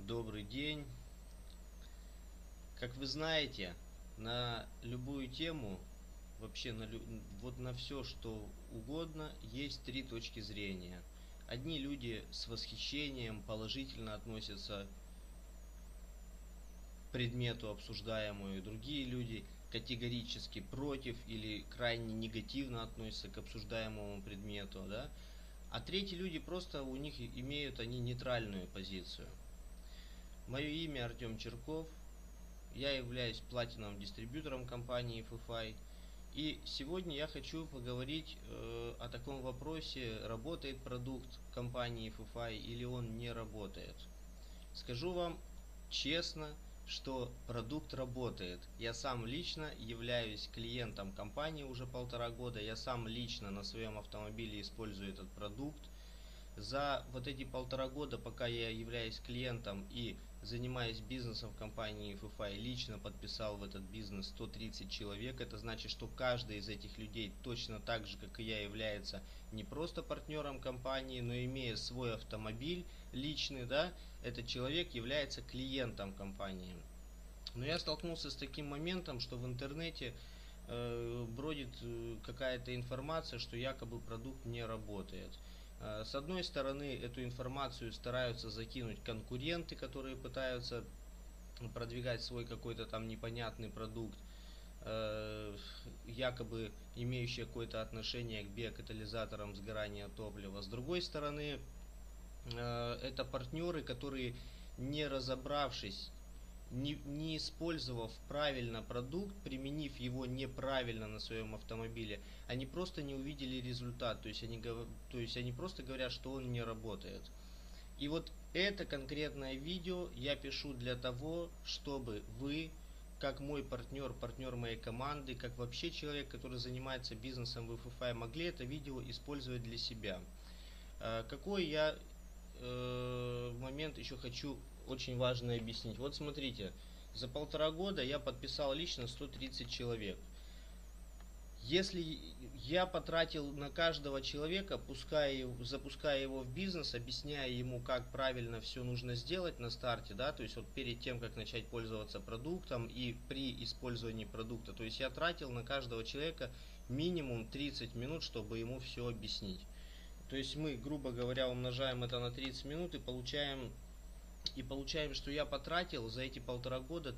Добрый день. Как вы знаете, на любую тему, вообще вот на все, что угодно, есть три точки зрения. Одни люди с восхищением положительно относятся к предмету обсуждаемому, другие люди категорически против или крайне негативно относятся к обсуждаемому предмету, да? А третьи люди просто у них имеют они нейтральную позицию. Мое имя Артем Черков. Я являюсь платиновым дистрибьютором компании FFI. И сегодня я хочу поговорить о таком вопросе, работает продукт компании FFI или он не работает. Скажу вам честно, что продукт работает. Я сам лично являюсь клиентом компании уже 1,5 года. Я сам лично на своем автомобиле использую этот продукт. За вот эти 1,5 года, пока я являюсь клиентом и занимаюсь бизнесом в компании FFI, лично подписал в этот бизнес 130 человек. Это значит, что каждый из этих людей точно так же, как и я, является не просто партнером компании, но имея свой автомобиль личный, да, этот человек является клиентом компании. Но я столкнулся с таким моментом, что в интернете бродит какая-то информация, что якобы продукт не работает. С одной стороны, эту информацию стараются закинуть конкуренты, которые пытаются продвигать свой какой-то там непонятный продукт, якобы имеющий какое-то отношение к биокатализаторам сгорания топлива. С другой стороны, это партнеры, которые, не разобравшись, не использовав правильно продукт, применив его неправильно на своем автомобиле, они просто не увидели результат, то есть они просто говорят, что он не работает. И вот это конкретное видео я пишу для того, чтобы вы, как мой партнер, партнер моей команды, как вообще человек, который занимается бизнесом в FFI, могли это видео использовать для себя. Какой я момент еще хочу очень важно объяснить. Вот смотрите, за 1,5 года я подписал лично 130 человек. Если я потратил на каждого человека, запуская его в бизнес, объясняя ему, как правильно все нужно сделать на старте, да, то есть вот перед тем, как начать пользоваться продуктом и при использовании продукта, то есть я тратил на каждого человека минимум 30 минут, чтобы ему все объяснить. То есть мы, грубо говоря, умножаем это на 30 минут и получаем, что я потратил за эти 1,5 года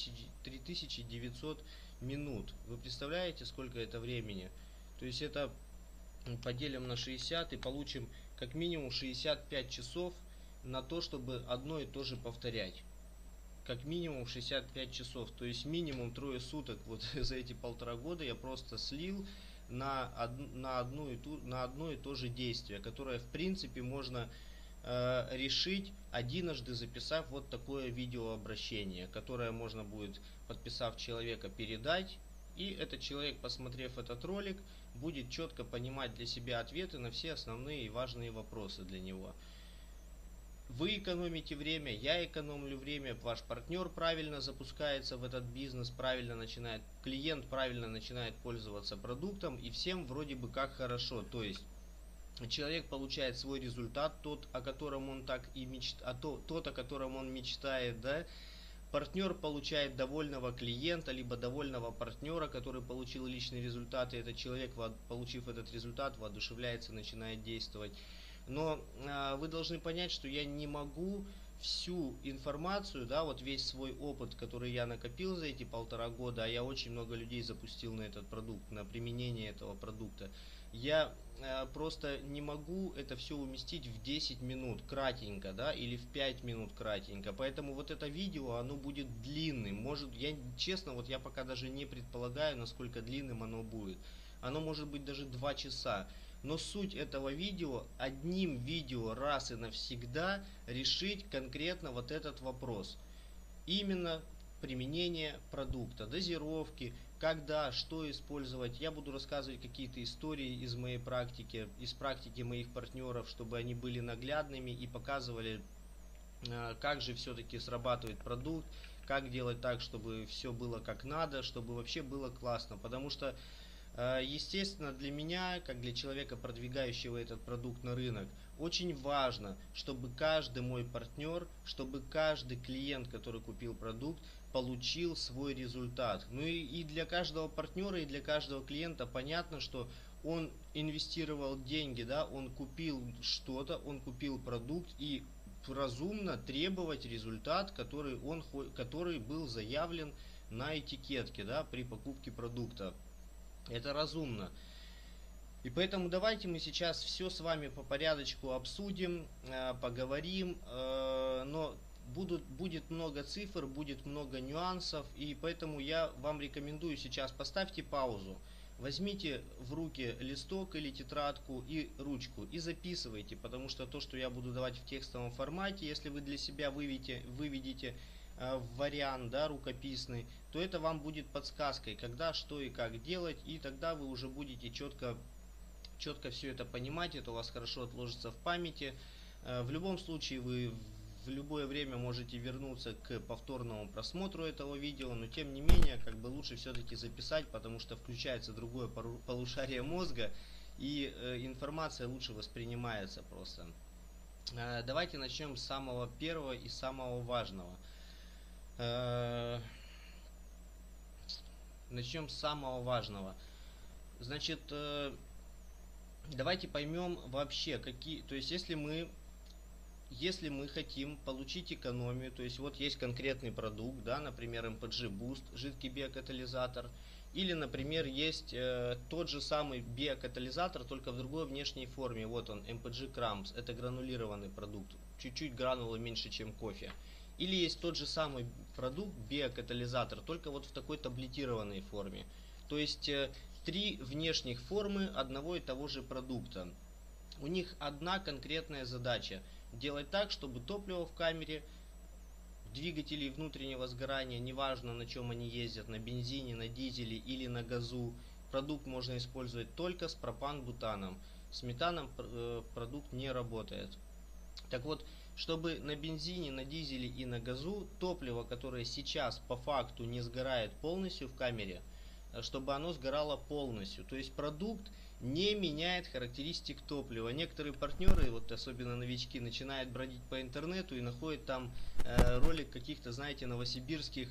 3900 минут. Вы представляете, сколько это времени? То есть это поделим на 60 и получим как минимум 65 часов на то, чтобы одно и то же повторять. Как минимум 65 часов. То есть минимум 3 суток вот за эти 1,5 года я просто слил на одно и то же действие, которое в принципе можно решить, единожды записав вот такое видеообращение, которое можно будет, подписав человека, передать. И этот человек, посмотрев этот ролик, будет четко понимать для себя ответы на все основные и важные вопросы для него. Вы экономите время, я экономлю время, ваш партнер правильно запускается в этот бизнес, клиент правильно начинает пользоваться продуктом, и всем вроде бы как хорошо. То есть человек получает свой результат, тот, о котором он о котором он мечтает, да. Партнер получает довольного клиента, либо довольного партнера, который получил личный результат, и этот человек, получив этот результат, воодушевляется, начинает действовать. Но вы должны понять, что я не могу всю информацию, да, вот весь свой опыт, который я накопил за эти 1,5 года, а я очень много людей запустил на этот продукт, на применение этого продукта, я просто не могу это все уместить в 10 минут кратенько, да, или в 5 минут кратенько. Поэтому вот это видео, оно будет длинным. Может, я честно, вот я пока даже не предполагаю, насколько длинным оно будет. Оно может быть даже 2 часа. Но суть этого видео, одним видео раз и навсегда решить конкретно вот этот вопрос. Именно применение продукта, дозировки, когда, что использовать. Я буду рассказывать какие-то истории из моей практики, из практики моих партнеров, чтобы они были наглядными и показывали, как же все-таки срабатывает продукт, как делать так, чтобы все было как надо, чтобы вообще было классно. Потому что естественно, для меня, как для человека, продвигающего этот продукт на рынок, очень важно, чтобы каждый мой партнер, чтобы каждый клиент, который купил продукт, получил свой результат. Ну и для каждого партнера, и для каждого клиента понятно, что он инвестировал деньги, да, он купил что-то, он купил продукт, и разумно требовать результат, который был заявлен на этикетке, да, при покупке продукта. Это разумно. И поэтому давайте мы сейчас все с вами по порядочку обсудим, поговорим, но будет много цифр, будет много нюансов, и поэтому я вам рекомендую сейчас поставьте паузу, возьмите в руки листок или тетрадку и ручку и записывайте, потому что то, что я буду давать в текстовом формате, если вы для себя выведите вариант, да, рукописный, то это вам будет подсказкой, когда, что и как делать, и тогда вы уже будете четко все это понимать, это у вас хорошо отложится в памяти. В любом случае вы в любое время можете вернуться к повторному просмотру этого видео, но тем не менее, как бы лучше все-таки записать, потому что включается другое полушарие мозга, и информация лучше воспринимается просто. Давайте начнем с самого первого и самого важного. Начнем с самого важного. Значит, давайте поймем вообще, то есть если мы хотим получить экономию, то есть вот есть конкретный продукт, да, например, MPG Boost, жидкий биокатализатор, или, например, есть тот же самый биокатализатор, только в другой внешней форме, вот он, MPG Crumbs, это гранулированный продукт, чуть-чуть гранулы меньше, чем кофе. Или есть тот же самый продукт, биокатализатор, только вот в такой таблетированной форме. То есть три внешних формы одного и того же продукта. У них одна конкретная задача – делать так, чтобы топливо в камере, двигателей внутреннего сгорания, неважно на чем они ездят, на бензине, на дизеле или на газу, продукт можно использовать только с пропан-бутаном. С метаном продукт не работает. Так вот, чтобы на бензине, на дизеле и на газу топливо, которое сейчас по факту не сгорает полностью в камере, чтобы оно сгорало полностью. То есть продукт не меняет характеристик топлива. Некоторые партнеры, вот особенно новички, начинают бродить по интернету и находят там ролик каких-то, знаете, новосибирских,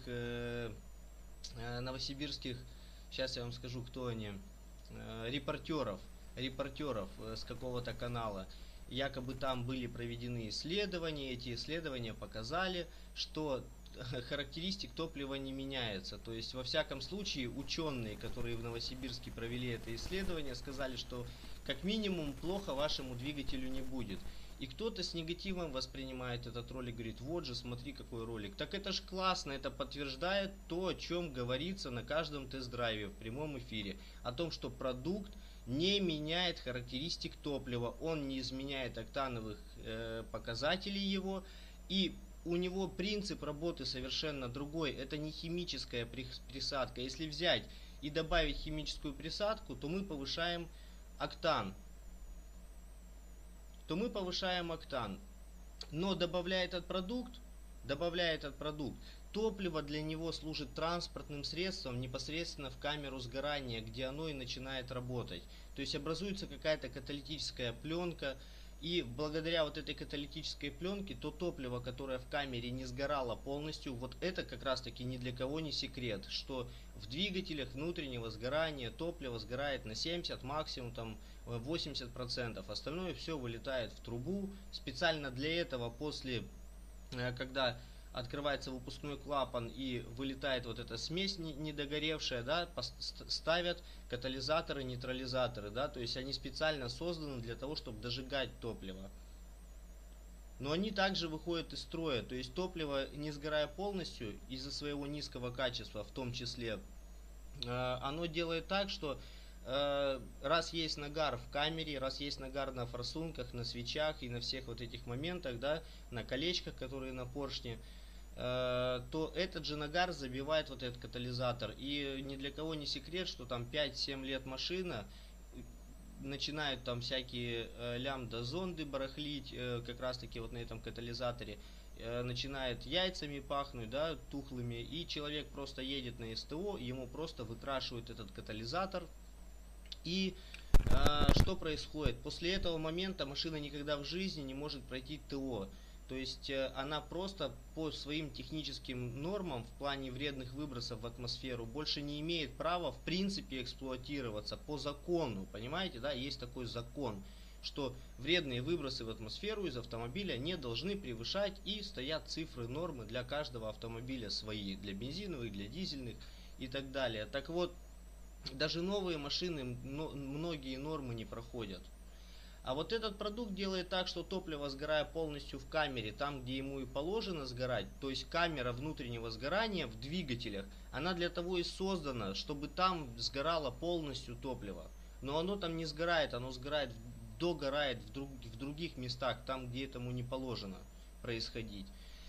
сейчас я вам скажу, кто они, репортеров с какого-то канала. Якобы там были проведены исследования, эти исследования показали, что характеристик топлива не меняется. То есть, во всяком случае, ученые, которые в Новосибирске провели это исследование, сказали, что как минимум плохо вашему двигателю не будет. И кто-то с негативом воспринимает этот ролик, говорит, вот же, смотри, какой ролик. Так это ж классно, это подтверждает то, о чем говорится на каждом тест-драйве в прямом эфире. О том, что продукт не меняет характеристик топлива, он не изменяет октановых показателей его, и у него принцип работы совершенно другой. Это не химическая присадка. Если взять и добавить химическую присадку, то мы повышаем октан. Но добавляя этот продукт, топливо для него служит транспортным средством непосредственно в камеру сгорания, где оно и начинает работать. То есть образуется какая-то каталитическая пленка, и благодаря вот этой каталитической пленке, то топливо, которое в камере не сгорало полностью, вот это как раз таки ни для кого не секрет, что в двигателях внутреннего сгорания топливо сгорает на 70, максимум там 80%. Остальное все вылетает в трубу. Специально для этого когда открывается выпускной клапан и вылетает вот эта смесь недогоревшая, да, ставят катализаторы, нейтрализаторы, да, то есть они специально созданы для того, чтобы дожигать топливо. Но они также выходят из строя, то есть топливо, не сгорая полностью, из-за своего низкого качества в том числе, оно делает так, что раз есть нагар в камере, раз есть нагар на форсунках, на свечах и на всех вот этих моментах, да, на колечках, которые на поршне, то этот же нагар забивает вот этот катализатор. И ни для кого не секрет, что там 5-7 лет машина, начинают там всякие лямбда-зонды барахлить, как раз таки вот на этом катализаторе, начинает яйцами пахнуть, да, тухлыми, и человек просто едет на СТО, ему просто выкрашивают этот катализатор, и что происходит? После этого момента машина никогда в жизни не может пройти ТО. То есть она просто по своим техническим нормам в плане вредных выбросов в атмосферу больше не имеет права в принципе эксплуатироваться по закону. Понимаете, да, есть такой закон, что вредные выбросы в атмосферу из автомобиля не должны превышать, и стоят цифры нормы для каждого автомобиля свои, для бензиновых, для дизельных и так далее. Так вот, даже новые машины многие нормы не проходят. А вот этот продукт делает так, что топливо, сгорая полностью в камере, там где ему и положено сгорать, то есть камера внутреннего сгорания в двигателях, она для того и создана, чтобы там сгорало полностью топливо. Но оно там не сгорает, оно сгорает, догорает в других местах, там где этому не положено происходить.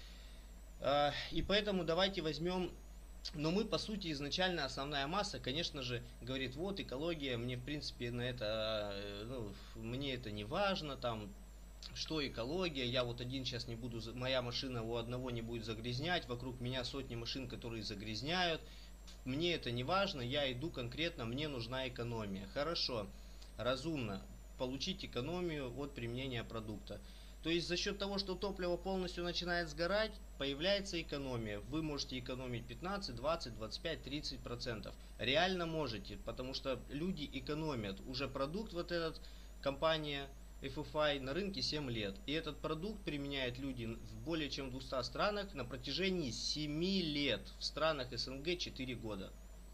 И поэтому давайте возьмем. Но мы, по сути, изначально основная масса, конечно же, говорит, вот экология, мне, в принципе, на это, мне это не важно, там, что экология, я вот один сейчас не буду, моя машина у одного не будет загрязнять, вокруг меня сотни машин, которые загрязняют, мне это не важно, я иду конкретно, мне нужна экономия. Хорошо, разумно, получить экономию от применения продукта. То есть за счет того, что топливо полностью начинает сгорать, появляется экономия. Вы можете экономить 15, 20, 25, 30%. Реально можете, потому что люди экономят. Уже продукт вот этот, компания FFI на рынке 7 лет. И этот продукт применяют люди в более чем 200 странах на протяжении 7 лет. В странах СНГ 4 года.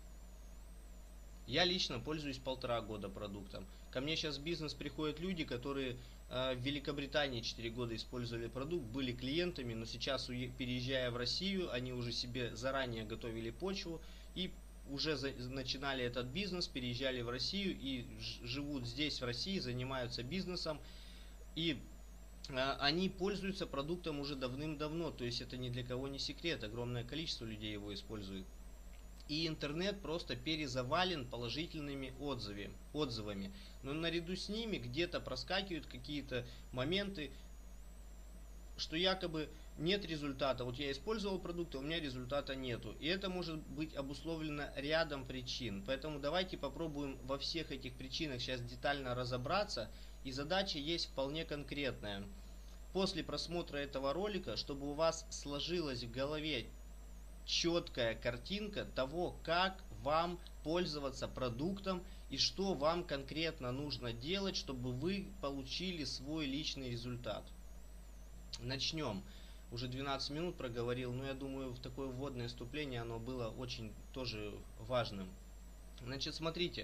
Я лично пользуюсь 1,5 года продуктом. Ко мне сейчас в бизнес приходят люди, которые в Великобритании 4 года использовали продукт, были клиентами, но сейчас, переезжая в Россию, они уже себе заранее готовили почву и уже начинали этот бизнес, переезжали в Россию и живут здесь, в России, занимаются бизнесом. И они пользуются продуктом уже давным-давно, то есть это ни для кого не секрет, огромное количество людей его использует. И интернет просто перезавален положительными отзывами. Но наряду с ними где-то проскакивают какие-то моменты, что якобы нет результата. Вот я использовал продукт, а у меня результата нету. И это может быть обусловлено рядом причин. Поэтому давайте попробуем во всех этих причинах сейчас детально разобраться. И задача есть вполне конкретная. После просмотра этого ролика, чтобы у вас сложилась в голове четкая картинка того, как вам пользоваться продуктом и что вам конкретно нужно делать, чтобы вы получили свой личный результат. Начнем. Уже 12 минут проговорил, но я думаю, в такое вводное вступление оно было очень тоже важным. Значит, смотрите.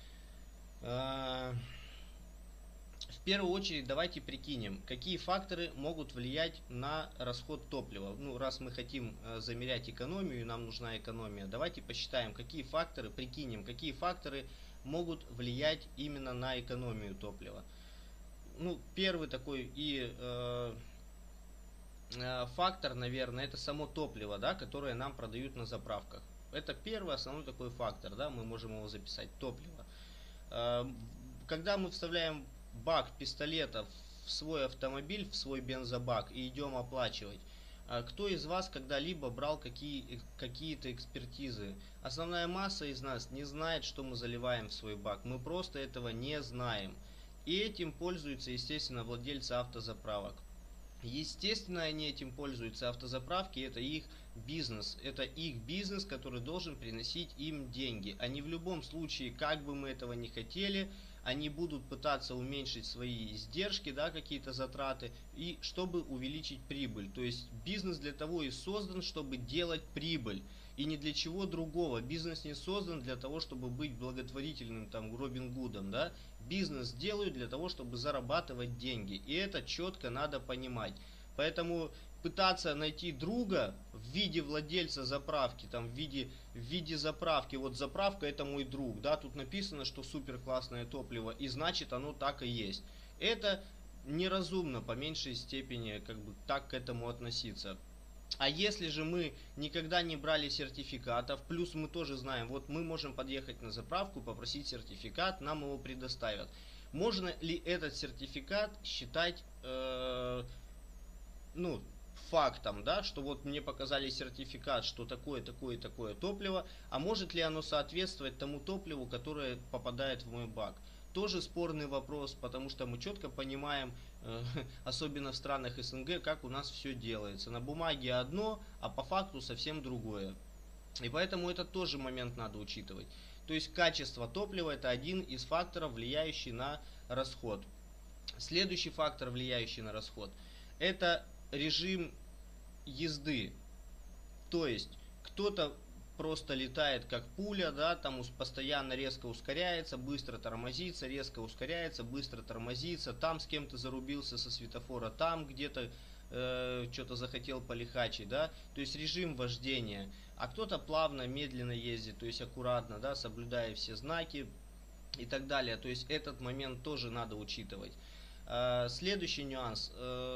В первую очередь давайте прикинем, какие факторы могут влиять на расход топлива. Ну, раз мы хотим замерять экономию и нам нужна экономия, давайте посчитаем, какие факторы, прикинем, какие факторы могут влиять именно на экономию топлива. Ну, первый такой фактор, наверное, это само топливо, да, которое нам продают на заправках. Это первый основной такой фактор, да, мы можем его записать, топливо. Когда мы вставляем бак пистолета в свой автомобиль, в свой бензобак и идем оплачивать, кто из вас когда-либо брал какие-то экспертизы? Основная масса из нас не знает, что мы заливаем в свой бак, мы просто этого не знаем. И этим пользуются, естественно, владельцы автозаправок. Естественно, они этим пользуются, автозаправки, это их бизнес, который должен приносить им деньги. Они в любом случае, как бы мы этого не хотели, они будут пытаться уменьшить свои издержки, да, какие-то затраты, и чтобы увеличить прибыль. То есть бизнес для того и создан, чтобы делать прибыль, и ни для чего другого. Бизнес не создан для того, чтобы быть благотворительным, там, Робин Гудом, да. Бизнес делают для того, чтобы зарабатывать деньги, и это четко надо понимать. Поэтому пытаться найти друга в виде владельца заправки, там, в виде заправки, вот заправка это мой друг, да, тут написано, что супер классное топливо, и значит оно так и есть. Это неразумно по меньшей степени, как бы, так к этому относиться. А если же мы никогда не брали сертификатов, плюс мы тоже знаем, вот мы можем подъехать на заправку, попросить сертификат, нам его предоставят. Можно ли этот сертификат считать, фактом, да, что вот мне показали сертификат, что такое топливо, а может ли оно соответствовать тому топливу, которое попадает в мой бак? тоже спорный вопрос, потому что мы четко понимаем, особенно в странах СНГ, как у нас все делается. На бумаге одно, а по факту совсем другое. И поэтому это тоже момент надо учитывать. То есть качество топлива это один из факторов, влияющий на расход. Следующий фактор, влияющий на расход, это режим езды. То есть кто-то просто летает как пуля, да, там постоянно резко ускоряется, быстро тормозится, резко ускоряется, быстро тормозится, там с кем-то зарубился со светофора, там где-то что-то захотел полихачить, да, то есть режим вождения. А кто-то плавно, медленно ездит, то есть аккуратно, да, соблюдая все знаки и так далее. То есть этот момент тоже надо учитывать. Следующий нюанс.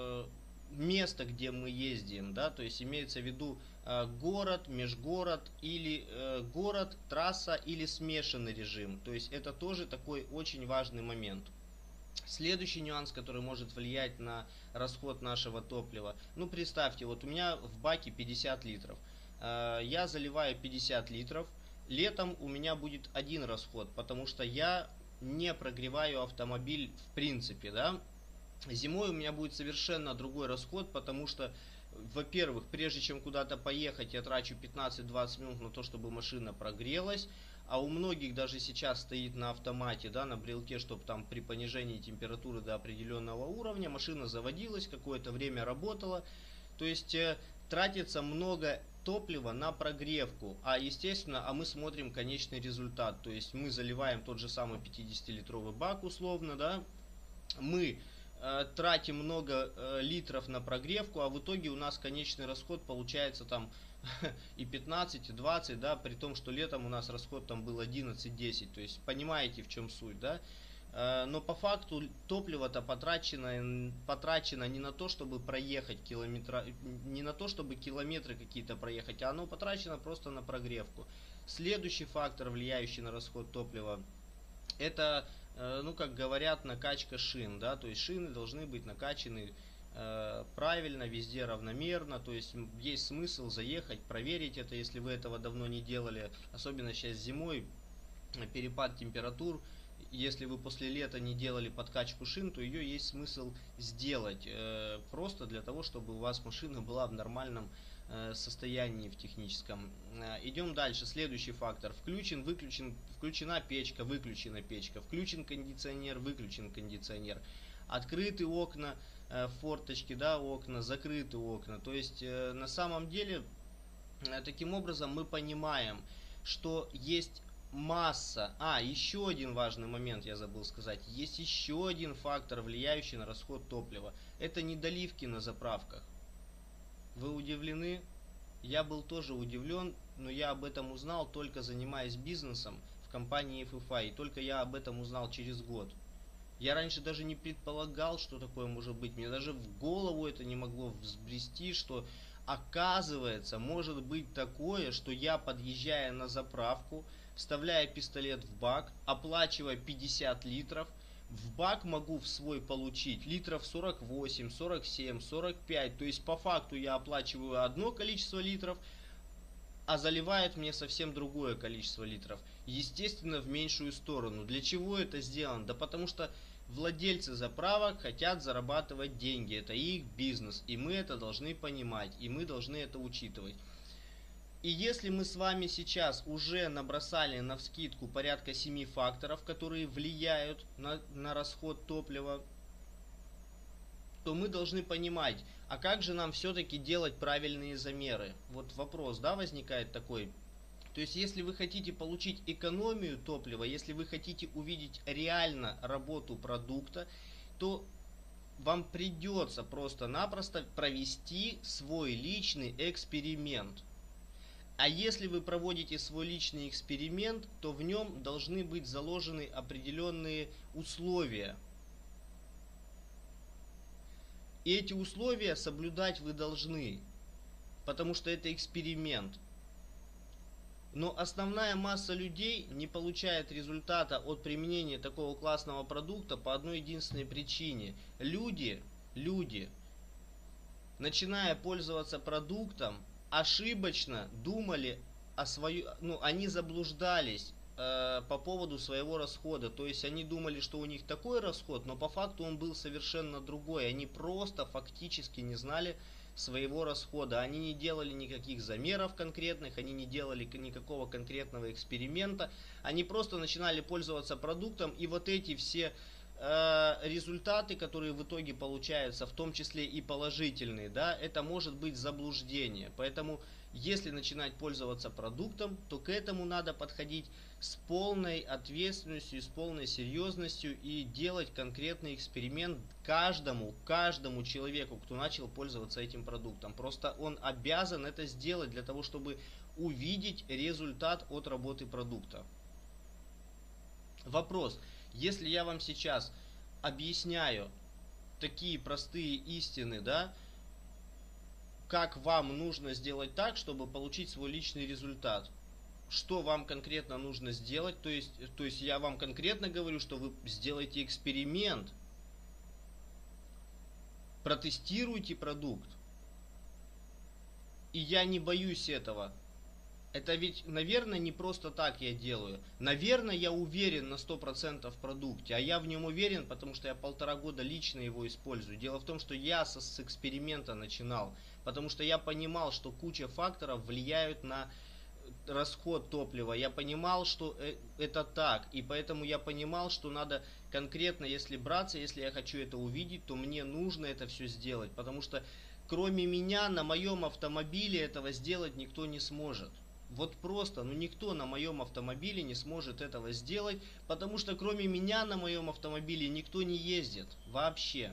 Место, где мы ездим, да, то есть имеется в виду город, межгород или город, трасса или смешанный режим. То есть это тоже такой очень важный момент. Следующий нюанс, который может влиять на расход нашего топлива. Ну, представьте, вот у меня в баке 50 литров. Я заливаю 50 литров. Летом у меня будет один расход, потому что я не прогреваю автомобиль в принципе, да. Зимой у меня будет совершенно другой расход, потому что, во-первых, прежде чем куда-то поехать, я трачу 15-20 минут на то, чтобы машина прогрелась. А у многих даже сейчас стоит на автомате, да, на брелке, чтобы там при понижении температуры до определенного уровня машина заводилась, какое-то время работала. То есть тратится много топлива на прогревку, а естественно, мы смотрим конечный результат. То есть мы заливаем тот же самый 50-литровый бак условно, да, мы тратим много литров на прогревку, а в итоге у нас конечный расход получается там и 15, и 20, да, при том, что летом у нас расход там был 11-10, то есть понимаете, в чем суть, да. Но по факту топливо-то потрачено не на то, чтобы проехать не на то, чтобы километры какие-то проехать, а оно потрачено просто на прогревку. Следующий фактор, влияющий на расход топлива, это, ну, как говорят, накачка шин, да, то есть шины должны быть накачаны правильно, везде равномерно, то есть есть смысл заехать, проверить это, если вы этого давно не делали, особенно сейчас зимой, перепад температур. Если вы после лета не делали подкачку шин, то ее есть смысл сделать, просто для того, чтобы у вас машина была в нормальном состоянии в техническом. Идем дальше. Следующий фактор. Включен, выключен, включена печка, выключена печка. Включен кондиционер, выключен кондиционер. Открыты окна, форточки, да, окна, закрыты окна. То есть на самом деле таким образом мы понимаем, что есть масса. Еще один важный момент я забыл сказать. Есть еще один фактор, влияющий на расход топлива. Это недоливки на заправках. Вы удивлены? Я был тоже удивлен, но я об этом узнал, только занимаясь бизнесом в компании FFI. И только я об этом узнал через год. Я раньше даже не предполагал, что такое может быть. Мне даже в голову это не могло взбрести, что оказывается, может быть такое, что я, подъезжая на заправку, вставляя пистолет в бак, оплачивая 50 литров, в бак могу в свой получить литров 48, 47, 45. То есть по факту я оплачиваю одно количество литров, а заливает мне совсем другое количество литров. Естественно, в меньшую сторону. Для чего это сделано? Да потому что владельцы заправок хотят зарабатывать деньги. Это их бизнес. И мы это должны понимать. И мы должны это учитывать. И если мы с вами сейчас уже набросали навскидку порядка 7 факторов, которые влияют на расход топлива, то мы должны понимать, а как же нам все-таки делать правильные замеры? Вот вопрос, да, возникает такой. То есть, если вы хотите получить экономию топлива, если вы хотите увидеть реально работу продукта, то вам придется просто-напросто провести свой личный эксперимент. А если вы проводите свой личный эксперимент, то в нем должны быть заложены определенные условия. И эти условия соблюдать вы должны, потому что это эксперимент. Но основная масса людей не получает результата от применения такого классного продукта по одной единственной причине. Люди, начиная пользоваться продуктом, ошибочно думали они заблуждались по поводу своего расхода. То есть они думали, что у них такой расход, но по факту он был совершенно другой. Они просто фактически не знали своего расхода. Они не делали никаких замеров конкретных, они не делали никакого конкретного эксперимента. Они просто начинали пользоваться продуктом, и вот эти все результаты, которые в итоге получаются, в том числе и положительные, да, это может быть заблуждение. Поэтому, если начинать пользоваться продуктом, то к этому надо подходить с полной ответственностью, с полной серьезностью и делать конкретный эксперимент каждому человеку, кто начал пользоваться этим продуктом. Просто он обязан это сделать для того, чтобы увидеть результат от работы продукта. Вопрос. Если я вам сейчас объясняю такие простые истины, да, как вам нужно сделать так, чтобы получить свой личный результат, что вам конкретно нужно сделать, то есть я вам конкретно говорю, что вы сделаете эксперимент, протестируйте продукт, и я не боюсь этого. Это ведь, наверное, не просто так я делаю. Наверное, я уверен на 100% в продукте. А я в нем уверен, потому что я 1,5 года лично его использую. Дело в том, что я с эксперимента начинал. Потому что я понимал, что куча факторов влияют на расход топлива. Я понимал, что это так. И поэтому я понимал, что надо конкретно, если браться, если я хочу это увидеть, то мне нужно это все сделать. Потому что кроме меня на моем автомобиле этого сделать никто не сможет. Вот просто, никто на моем автомобиле не сможет этого сделать, потому что кроме меня на моем автомобиле никто не ездит вообще.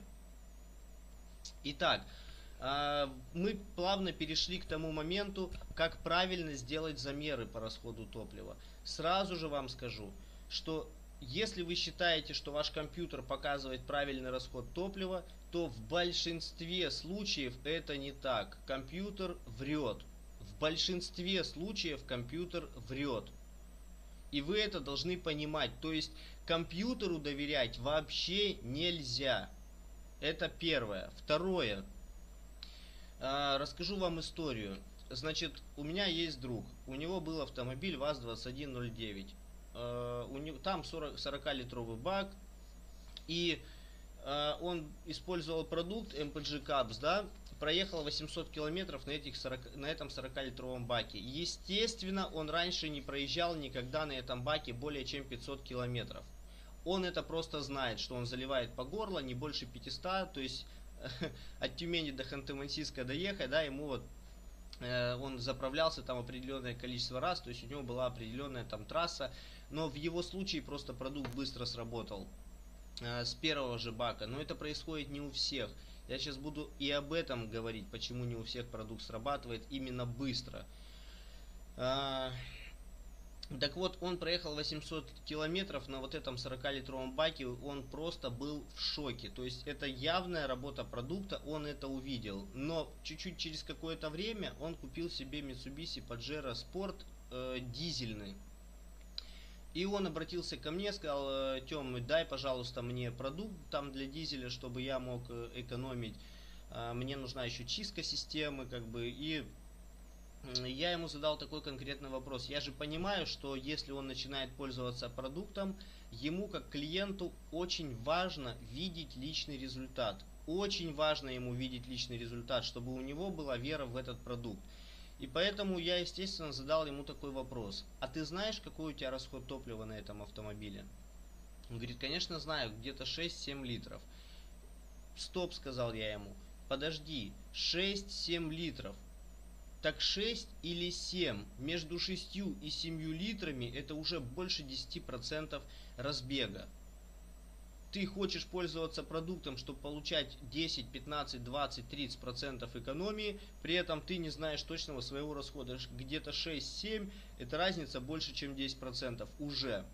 Итак, мы плавно перешли к тому моменту, как правильно сделать замеры по расходу топлива. Сразу же вам скажу, что если вы считаете, что ваш компьютер показывает правильный расход топлива, то в большинстве случаев это не так. Компьютер врет. В большинстве случаев компьютер врет. И вы это должны понимать. То есть компьютеру доверять вообще нельзя. Это первое. Второе. Расскажу вам историю. Значит, у меня есть друг. У него был автомобиль ВАЗ-2109. Там 40-литровый бак. И он использовал продукт MPG Caps, да, проехал 800 километров на этом 40-литровом баке. Естественно, он раньше не проезжал никогда на этом баке более чем 500 километров. Он это просто знает, что он заливает по горло не больше 500, то есть от Тюмени до Ханты-Мансийска доехать, да, ему вот он заправлялся там определенное количество раз, то есть у него была определенная там трасса, но в его случае просто продукт быстро сработал с первого же бака, но это происходит не у всех. Я сейчас буду и об этом говорить, почему не у всех продукт срабатывает именно быстро. Так вот, он проехал 800 километров на вот этом 40-литровом баке, он просто был в шоке. То есть это явная работа продукта, он это увидел. Но чуть-чуть через какое-то время он купил себе Mitsubishi Pajero Sport дизельный. И он обратился ко мне, сказал: Тём, дай, пожалуйста, мне продукт там для дизеля, чтобы я мог экономить. Мне нужна еще чистка системы, как бы. И я ему задал такой конкретный вопрос. Я же понимаю, что если он начинает пользоваться продуктом, ему как клиенту очень важно видеть личный результат. Очень важно ему видеть личный результат, чтобы у него была вера в этот продукт. И поэтому я, естественно, задал ему такой вопрос. А ты знаешь, какой у тебя расход топлива на этом автомобиле? Он говорит: конечно знаю, где-то 6-7 литров. Стоп, сказал я ему. Подожди, 6-7 литров. Так 6 или 7, между 6 и 7 литрами это уже больше 10% разбега. Ты хочешь пользоваться продуктом, чтобы получать 10, 15, 20, 30% экономии, при этом ты не знаешь точного своего расхода. Где-то 6-7, это разница больше, чем 10% уже.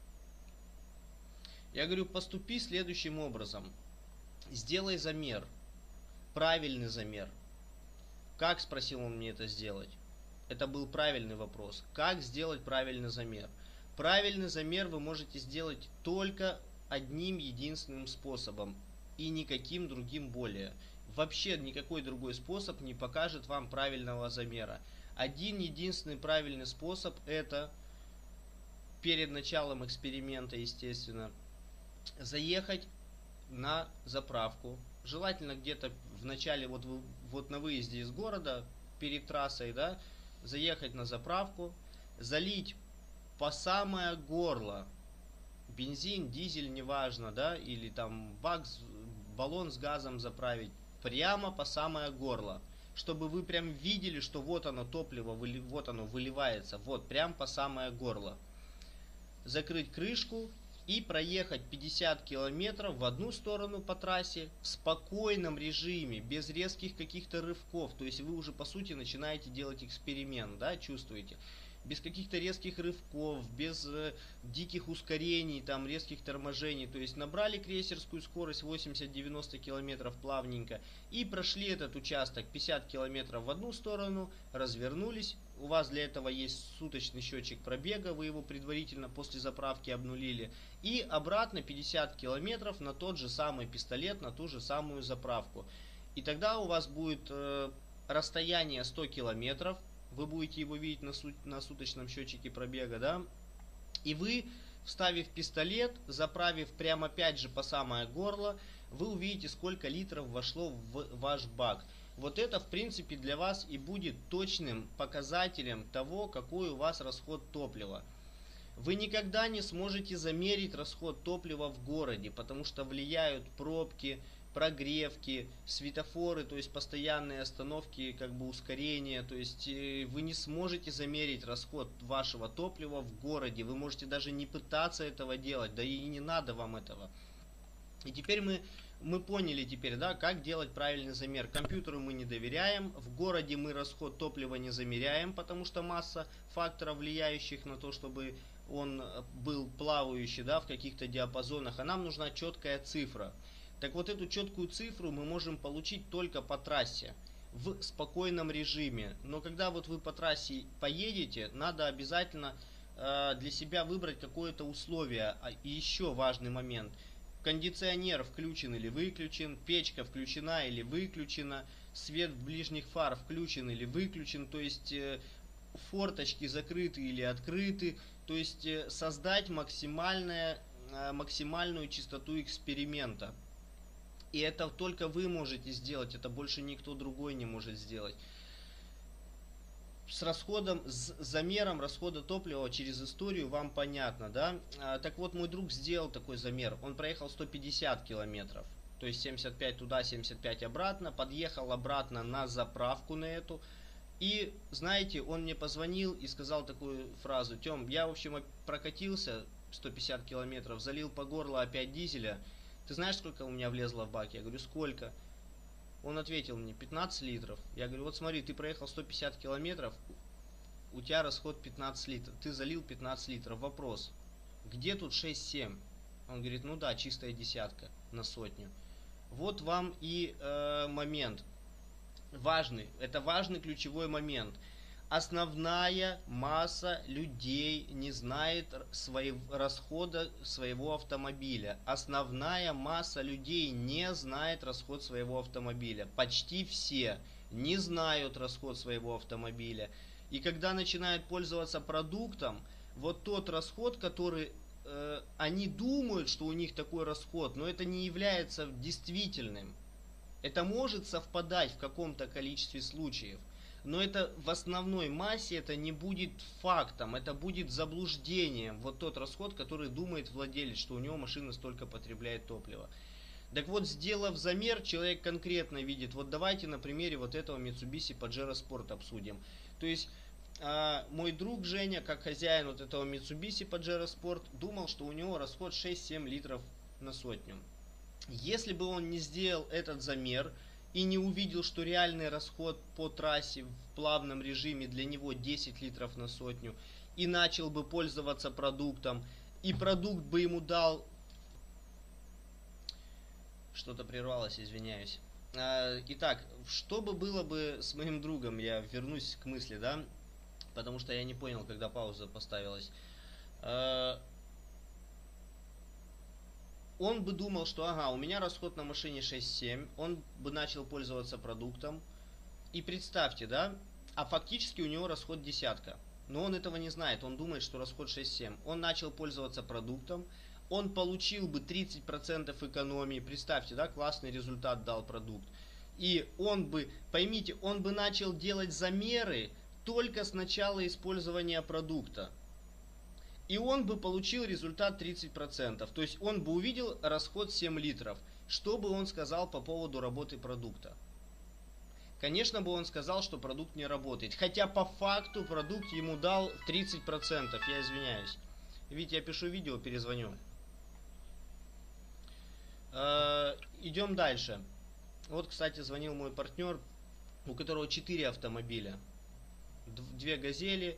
Я говорю: поступи следующим образом. Сделай замер, правильный замер. Как, спросил он мне, это сделать? Это был правильный вопрос. Как сделать правильный замер? Правильный замер вы можете сделать только одним единственным способом и никаким другим более. Вообще никакой другой способ не покажет вам правильного замера. Один единственный правильный способ — это перед началом эксперимента, естественно, заехать на заправку. Желательно где-то в начале, вот на выезде из города, перед трассой, да, заехать на заправку, залить по самое горло бензин, дизель, неважно, да, или там баллон с газом заправить, прямо по самое горло, чтобы вы прям видели, что вот оно топливо, вот оно выливается, вот прям по самое горло. Закрыть крышку и проехать 50 километров в одну сторону по трассе в спокойном режиме, без резких каких-то рывков. То есть вы уже по сути начинаете делать эксперимент, да, чувствуете? Без каких-то резких рывков, без диких ускорений, там, резких торможений. То есть набрали крейсерскую скорость 80-90 километров плавненько и прошли этот участок 50 километров в одну сторону, развернулись. У вас для этого есть суточный счетчик пробега, вы его предварительно после заправки обнулили. И обратно 50 километров на тот же самый пистолет, на ту же самую заправку. И тогда у вас будет расстояние 100 километров. Вы будете его видеть на суточном счетчике пробега, да? И вы, вставив пистолет, заправив прямо опять же по самое горло, вы увидите, сколько литров вошло в ваш бак. Вот это, в принципе, для вас и будет точным показателем того, какой у вас расход топлива. Вы никогда не сможете замерить расход топлива в городе, потому что влияют пробки, прогревки, светофоры, то есть постоянные остановки, как бы ускорения. То есть вы не сможете замерить расход вашего топлива в городе. Вы можете даже не пытаться этого делать, да и не надо вам этого. И теперь мы поняли теперь, да, как делать правильный замер. Компьютеру мы не доверяем, в городе мы расход топлива не замеряем, потому что масса факторов, влияющих на то, чтобы он был плавающий, да, в каких-то диапазонах, а нам нужна четкая цифра. Так вот, эту четкую цифру мы можем получить только по трассе, в спокойном режиме. Но когда вот вы по трассе поедете, надо обязательно для себя выбрать какое-то условие. И еще важный момент. Кондиционер включен или выключен, печка включена или выключена, свет ближних фар включен или выключен, то есть форточки закрыты или открыты, то есть создать максимальную частоту эксперимента. И это только вы можете сделать, это больше никто другой не может сделать. С замером расхода топлива через историю вам понятно, да? Так вот, мой друг сделал такой замер. Он проехал 150 километров, то есть 75 туда, 75 обратно. Подъехал обратно на заправку на эту. И, знаете, он мне позвонил и сказал такую фразу: Тём, я, в общем, прокатился 150 километров, залил по горло опять дизеля. Ты знаешь, сколько у меня влезло в бак? Я говорю, сколько? Он ответил мне, 15 литров. Я говорю, вот смотри, ты проехал 150 километров, у тебя расход 15 литров. Ты залил 15 литров. Вопрос, где тут 6-7? Он говорит, ну да, чистая десятка на сотню. Вот вам и момент. Важный. Это важный ключевой момент. Основная масса людей не знает расхода своего автомобиля. Основная масса людей не знает расход своего автомобиля. Почти все не знают расход своего автомобиля. И когда начинают пользоваться продуктом, вот тот расход, который они думают, что у них такой расход, но это не является действительным. Это может совпадать в каком-то количестве случаев. Но это в основной массе это не будет фактом, это будет заблуждением. Вот тот расход, который думает владелец, что у него машина столько потребляет топлива. Так вот, сделав замер, человек конкретно видит. Вот давайте на примере вот этого Mitsubishi Pajero Sport обсудим. То есть мой друг Женя, как хозяин вот этого Mitsubishi Pajero Sport, думал, что у него расход 6-7 литров на сотню. Если бы он не сделал этот замер и не увидел, что реальный расход по трассе в плавном режиме для него 10 литров на сотню, и начал бы пользоваться продуктом, и продукт бы ему дал... Что-то прервалось, извиняюсь. Итак, что бы было бы с моим другом, я вернусь к мысли, да, потому что я не понял, когда пауза поставилась. Он бы думал, что ага, у меня расход на машине 6-7, он бы начал пользоваться продуктом. И представьте, да, а фактически у него расход десятка. Но он этого не знает, он думает, что расход 6-7. Он начал пользоваться продуктом, он получил бы 30% экономии. Представьте, да, классный результат дал продукт. И он бы, поймите, он бы начал делать замеры только с начала использования продукта. И он бы получил результат 30%. То есть он бы увидел расход 7 литров. Что бы он сказал по поводу работы продукта? Конечно бы он сказал, что продукт не работает. Хотя по факту продукт ему дал 30%. Я извиняюсь. Видите, я пишу видео, перезвоню. Идем дальше. Вот, кстати, звонил мой партнер, у которого 4 автомобиля. 2 Газели,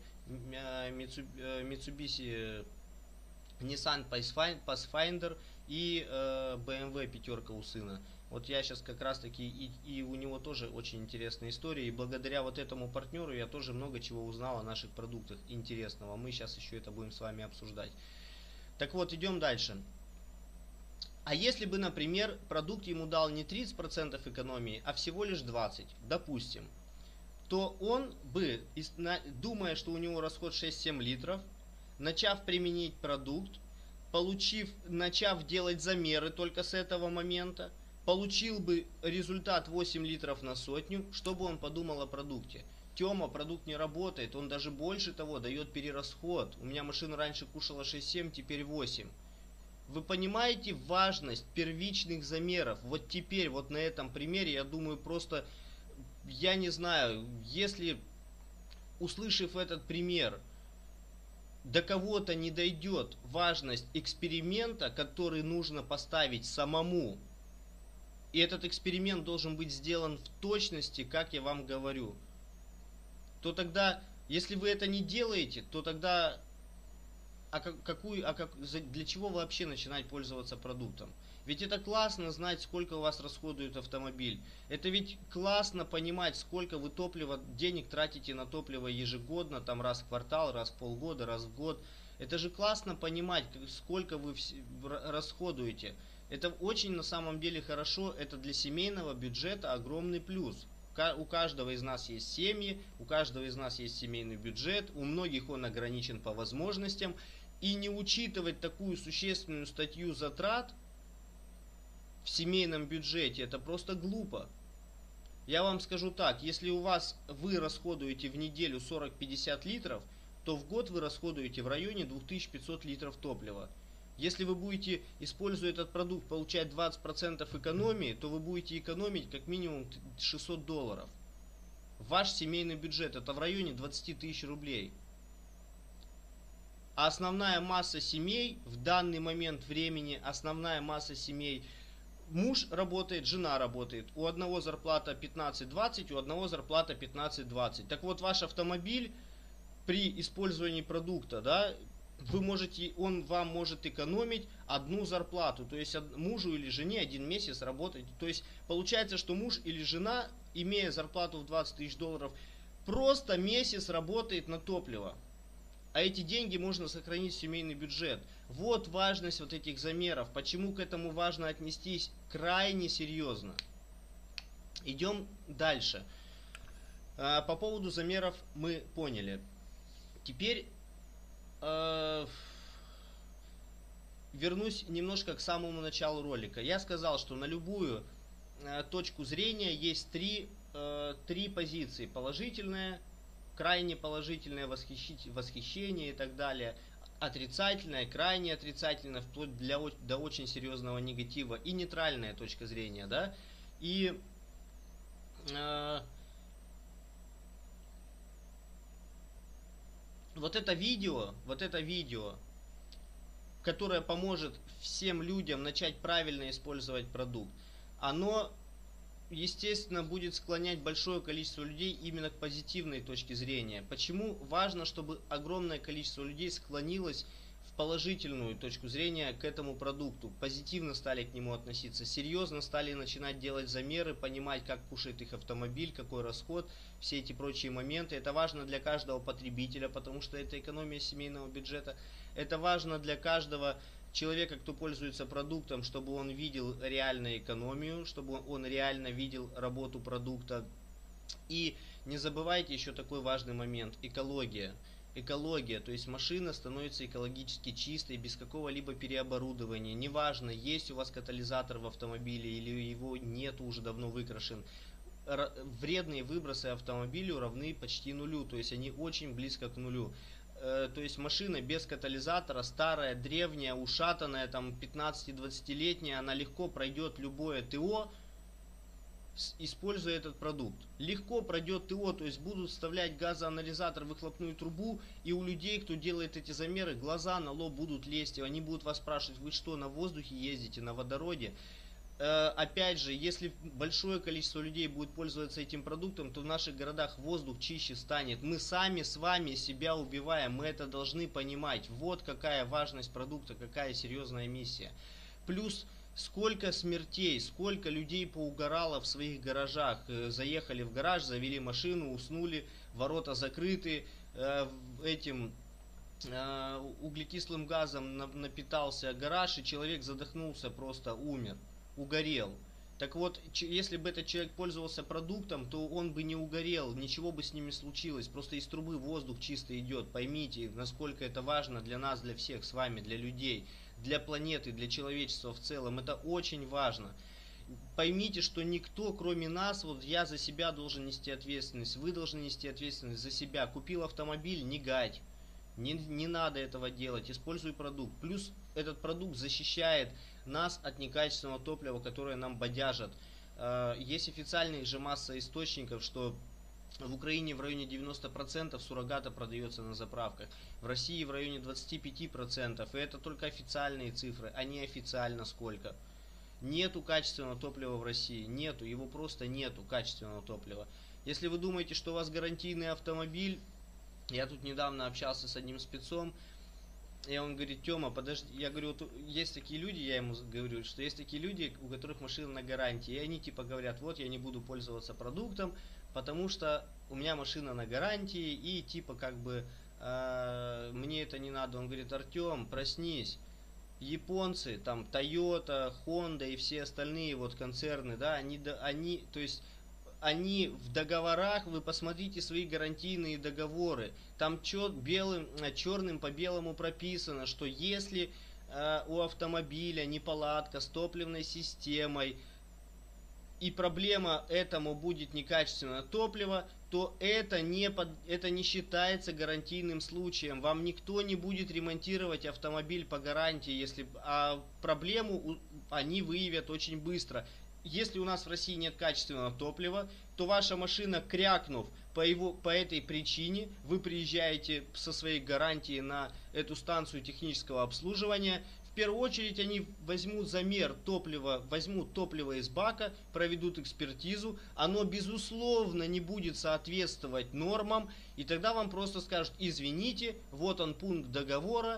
Mitsubishi Nissan Pathfinder и BMW пятерка у сына. Вот я сейчас как раз таки, и у него тоже очень интересная история, и благодаря вот этому партнеру я тоже много чего узнал о наших продуктах интересного. Мы сейчас еще это будем с вами обсуждать. Так вот, идем дальше. А если бы, например, продукт ему дал не 30% экономии, а всего лишь 20%, допустим, то он бы, думая, что у него расход 6-7 литров, начав применить продукт, начав делать замеры только с этого момента, получил бы результат 8 литров на сотню, что бы он подумал о продукте? Тема, продукт не работает, он даже больше того дает перерасход. У меня машина раньше кушала 6-7, теперь 8. Вы понимаете важность первичных замеров? Вот теперь, вот на этом примере, я думаю, просто, я не знаю, если, услышав этот пример, до кого-то не дойдет важность эксперимента, который нужно поставить самому, и этот эксперимент должен быть сделан в точности, как я вам говорю, то тогда, если вы это не делаете, то тогда для чего вообще начинать пользоваться продуктом? Ведь это классно знать, сколько у вас расходует автомобиль. Это ведь классно понимать, сколько вы денег тратите на топливо ежегодно, там раз в квартал, раз в полгода, раз в год. Это же классно понимать, сколько вы расходуете. Это очень на самом деле хорошо, это для семейного бюджета огромный плюс. У каждого из нас есть семьи, у каждого из нас есть семейный бюджет, у многих он ограничен по возможностям. И не учитывать такую существенную статью затрат в семейном бюджете, это просто глупо. Я вам скажу так, если вы расходуете в неделю 40-50 литров, то в год вы расходуете в районе 2500 литров топлива. Если вы будете, используя этот продукт, получать 20% экономии, то вы будете экономить как минимум $600. Ваш семейный бюджет это в районе 20 тысяч рублей. А основная масса семей, в данный момент времени, муж работает, жена работает. У одного зарплата 15-20, у одного зарплата 15-20. Так вот, ваш автомобиль при использовании продукта, да, он вам может экономить одну зарплату. То есть мужу или жене 1 месяц работать. То есть получается, что муж или жена, имея зарплату в 20 тысяч долларов, просто месяц работает на топливо. А эти деньги можно сохранить в семейный бюджет. Вот важность вот этих замеров. Почему к этому важно отнестись крайне серьезно. Идем дальше. По поводу замеров мы поняли. Теперь вернусь немножко к самому началу ролика. Я сказал, что на любую точку зрения есть три позиции. Положительная, крайне положительное восхищение и так далее, отрицательное, крайне отрицательное, вплоть до очень серьезного негатива, и нейтральная точка зрения, да, и вот это видео, которое поможет всем людям начать правильно использовать продукт, оно, естественно, будет склонять большое количество людей именно к позитивной точке зрения. Почему важно, чтобы огромное количество людей склонилось в положительную точку зрения к этому продукту, позитивно стали к нему относиться, серьезно стали начинать делать замеры, понимать, как кушает их автомобиль, какой расход, все эти прочие моменты. Это важно для каждого потребителя, потому что это экономия семейного бюджета. Это важно для каждого человека, кто пользуется продуктом, чтобы он видел реальную экономию, чтобы он реально видел работу продукта. И не забывайте еще такой важный момент – экология. экология, то есть машина становится экологически чистой, без какого-либо переоборудования. Неважно, есть у вас катализатор в автомобиле или его нет, уже давно выкрашен. Вредные выбросы автомобилю равны почти нулю, то есть они очень близко к нулю. То есть машина без катализатора, старая, древняя, ушатанная, там 15-20-летняя, она легко пройдет любое ТО, используя этот продукт. Легко пройдет ТО, то есть будут вставлять газоанализатор в выхлопную трубу, и у людей, кто делает эти замеры, глаза на лоб будут лезть, и они будут вас спрашивать: вы что, на воздухе ездите, на водороде? Опять же, если большое количество людей будет пользоваться этим продуктом, то в наших городах воздух чище станет. Мы сами с вами себя убиваем, мы это должны понимать. Вот какая важность продукта, какая серьезная миссия. Плюс сколько смертей, сколько людей поугорало в своих гаражах. Заехали в гараж, завели машину, уснули, ворота закрыты, этим углекислым газом напитался гараж, и человек задохнулся, просто умер, угорел. Так вот, если бы этот человек пользовался продуктом, то он бы не угорел, ничего бы с ним не случилось. Просто из трубы воздух чисто идет. Поймите, насколько это важно для нас, для всех с вами, для людей, для планеты, для человечества в целом. Это очень важно. Поймите, что никто, кроме нас, вот я за себя должен нести ответственность, вы должны нести ответственность за себя. Купил автомобиль, не гать. Не надо этого делать, используй продукт. Плюс этот продукт защищает нас от некачественного топлива, которое нам бодяжат. Есть официальных же масса источников, что в Украине в районе 90% суррогата продается на заправках. В России в районе 25%. И это только официальные цифры, а не официально сколько. Нету качественного топлива в России. Нету, его просто нету, качественного топлива. Если вы думаете, что у вас гарантийный автомобиль, я тут недавно общался с одним спецом, и он говорит: Тёма, подожди, я говорю, вот есть такие люди, я ему говорю, что есть такие люди, у которых машина на гарантии, и они типа говорят: вот я не буду пользоваться продуктом, потому что у меня машина на гарантии, и типа как бы мне это не надо. Он говорит: Артем, проснись, японцы, там Toyota, Honda и все остальные вот концерны, да, они, то есть они в договорах, вы посмотрите свои гарантийные договоры, там черным по белому прописано, что если у автомобиля неполадка с топливной системой и проблема этому будет некачественное топливо, то это не считается гарантийным случаем. Вам никто не будет ремонтировать автомобиль по гарантии, а проблему они выявят очень быстро. Если у нас в России нет качественного топлива, то ваша машина, крякнув по этой причине, вы приезжаете со своей гарантией на эту станцию технического обслуживания. В первую очередь они возьмут замер топлива, возьмут топливо из бака, проведут экспертизу. Оно безусловно не будет соответствовать нормам, и тогда вам просто скажут: извините, вот он пункт договора,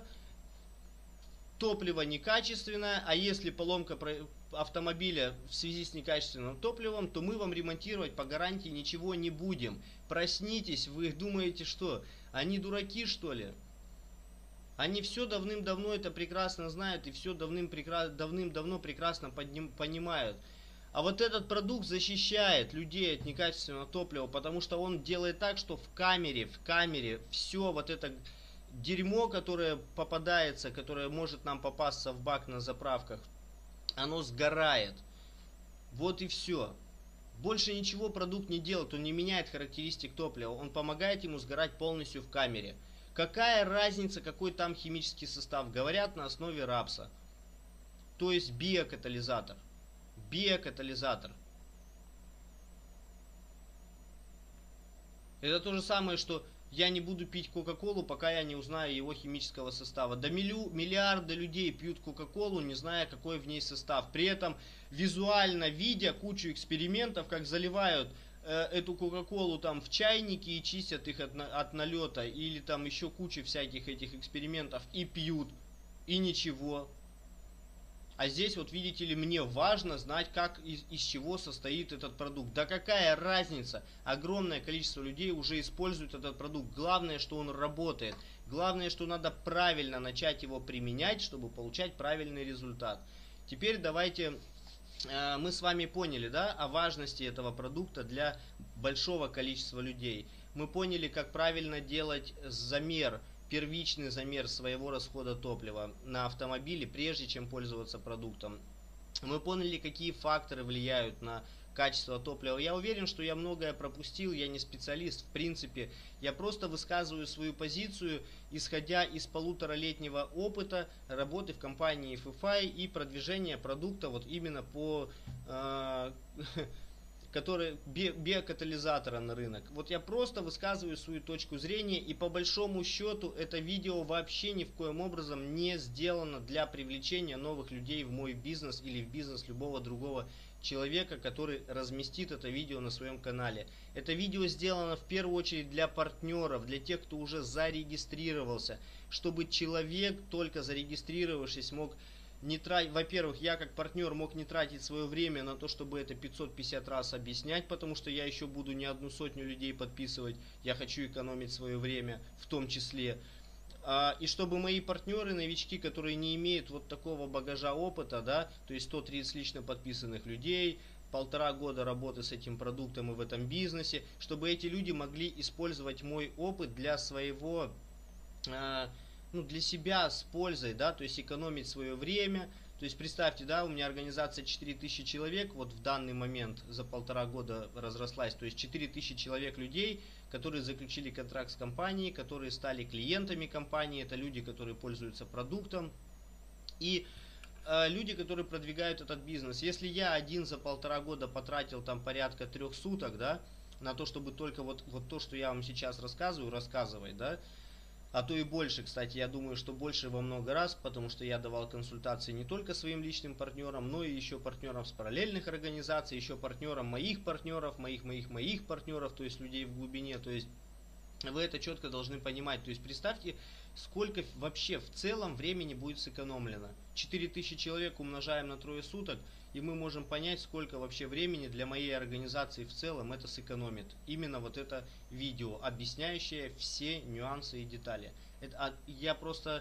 топливо некачественное, а если поломка автомобиля в связи с некачественным топливом, то мы вам ремонтировать по гарантии ничего не будем. Проснитесь, вы думаете, что они дураки, что ли? Они все давным-давно это прекрасно знают и все давным-давно прекрасно понимают. А вот этот продукт защищает людей от некачественного топлива, потому что он делает так, что в камере все вот это дерьмо, которое попадается, которое может нам попасться в бак на заправках, оно сгорает. Вот и все. Больше ничего продукт не делает, он не меняет характеристик топлива, он помогает ему сгорать полностью в камере. Какая разница, какой там химический состав? Говорят, на основе рапса. То есть биокатализатор. Биокатализатор. Это то же самое, что я не буду пить Кока-Колу, пока я не узнаю его химического состава. Да миллиарды людей пьют Кока-Колу, не зная, какой в ней состав. При этом визуально видя кучу экспериментов, как заливают эту Кока-Колу там в чайники и чистят их от налета, или там еще куча всяких этих экспериментов, и пьют, и ничего. А здесь вот видите ли, мне важно знать, как из чего состоит этот продукт. Да какая разница? Огромное количество людей уже используют этот продукт. Главное, что он работает. Главное, что надо правильно начать его применять, чтобы получать правильный результат. Теперь давайте мы с вами поняли, да, о важности этого продукта для большого количества людей. Мы поняли, как правильно делать замер, первичный замер своего расхода топлива на автомобиле, прежде чем пользоваться продуктом. Мы поняли, какие факторы влияют на качество топлива. Я уверен, что я многое пропустил, я не специалист, в принципе. Я просто высказываю свою позицию, исходя из полуторалетнего опыта работы в компании FFI и продвижения продукта вот именно по который биокатализатора на рынок. Вот я просто высказываю свою точку зрения, и по большому счету это видео вообще ни в коем образом не сделано для привлечения новых людей в мой бизнес или в бизнес любого другого человека, который разместит это видео на своем канале. Это видео сделано в первую очередь для партнеров, для тех, кто уже зарегистрировался, чтобы человек, только зарегистрировавшись, мог не тратить, во-первых, я как партнер мог не тратить свое время на то, чтобы это 550 раз объяснять, потому что я еще буду не одну сотню людей подписывать, я хочу экономить свое время в том числе. И чтобы мои партнеры, новички, которые не имеют вот такого багажа опыта, да, то есть 130 лично подписанных людей, 1,5 года работы с этим продуктом и в этом бизнесе, чтобы эти люди могли использовать мой опыт для своего, для себя с пользой, да, то есть экономить свое время. То есть представьте, да, у меня организация 4000 человек, вот в данный момент за 1,5 года разрослась, то есть 4000 человек людей, которые заключили контракт с компанией, которые стали клиентами компании, это люди, которые пользуются продуктом, и люди, которые продвигают этот бизнес. Если я один за 1,5 года потратил там порядка 3 суток, да, на то, чтобы только вот то, что я вам сейчас рассказываю, рассказывать, да, а то и больше, кстати, я думаю, что больше во много раз, потому что я давал консультации не только своим личным партнерам, но и еще партнерам с параллельных организаций, еще партнерам моих партнеров, моих партнеров, то есть людей в глубине, то есть вы это четко должны понимать. То есть представьте, сколько вообще в целом времени будет сэкономлено. 4000 человек умножаем на 3 суток, и мы можем понять, сколько вообще времени для моей организации в целом это сэкономит. Именно вот это видео, объясняющее все нюансы и детали. Я просто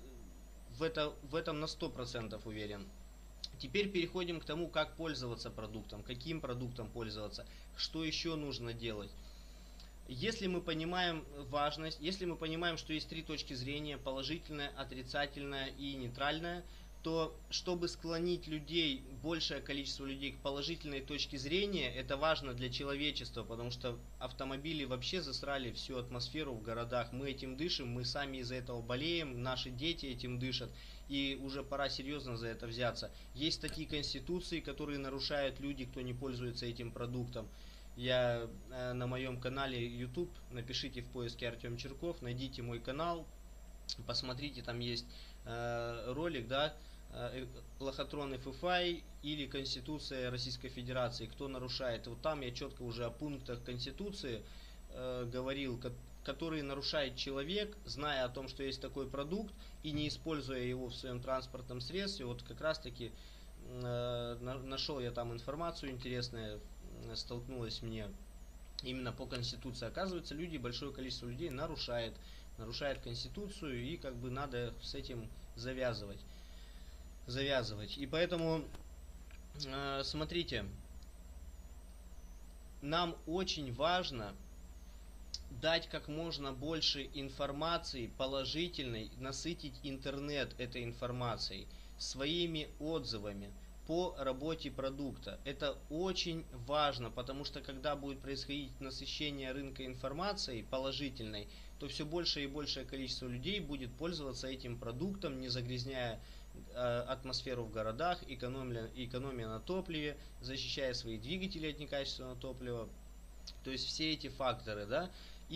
в этом на 100% уверен. Теперь переходим к тому, как пользоваться продуктом, каким продуктом пользоваться, что еще нужно делать. Если мы понимаем важность, если мы понимаем, что есть 3 точки зрения, положительная, отрицательная и нейтральная, то чтобы склонить людей, большее количество людей к положительной точке зрения, это важно для человечества, потому что автомобили вообще засрали всю атмосферу в городах. Мы этим дышим, мы сами из-за этого болеем, наши дети этим дышат, и уже пора серьезно за это взяться. Есть статьи Конституции, которые нарушают люди, кто не пользуется этим продуктом. Я на моем канале YouTube, напишите в поиске Артем Черков, найдите мой канал, посмотрите, там есть ролик, да, лохотрон FFI или Конституция Российской Федерации, кто нарушает. Вот там я четко уже о пунктах Конституции говорил, которые нарушает человек, зная о том, что есть такой продукт и не используя его в своем транспортном средстве. Вот как раз таки нашел я там информацию интересную, столкнулась мне именно по Конституции. Оказывается, большое количество людей нарушает Конституцию, и как бы надо с этим завязывать. И поэтому, смотрите, нам очень важно дать как можно больше информации положительной, насытить интернет этой информацией своими отзывами по работе продукта. Это очень важно, потому что когда будет происходить насыщение рынка информацией положительной, то все большее и большее количество людей будет пользоваться этим продуктом, не загрязняя атмосферу в городах, экономия на топливе, защищая свои двигатели от некачественного топлива. То есть все эти факторы, да.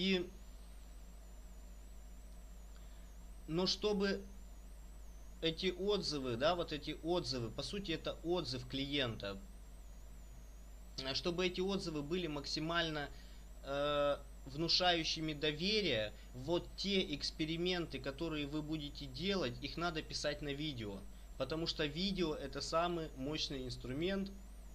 Но чтобы эти отзывы, да, вот эти отзывы, по сути это отзыв клиента, чтобы эти отзывы были максимально внушающими доверие, вот те эксперименты, которые вы будете делать, их надо писать на видео, потому что видео это самый мощный инструмент,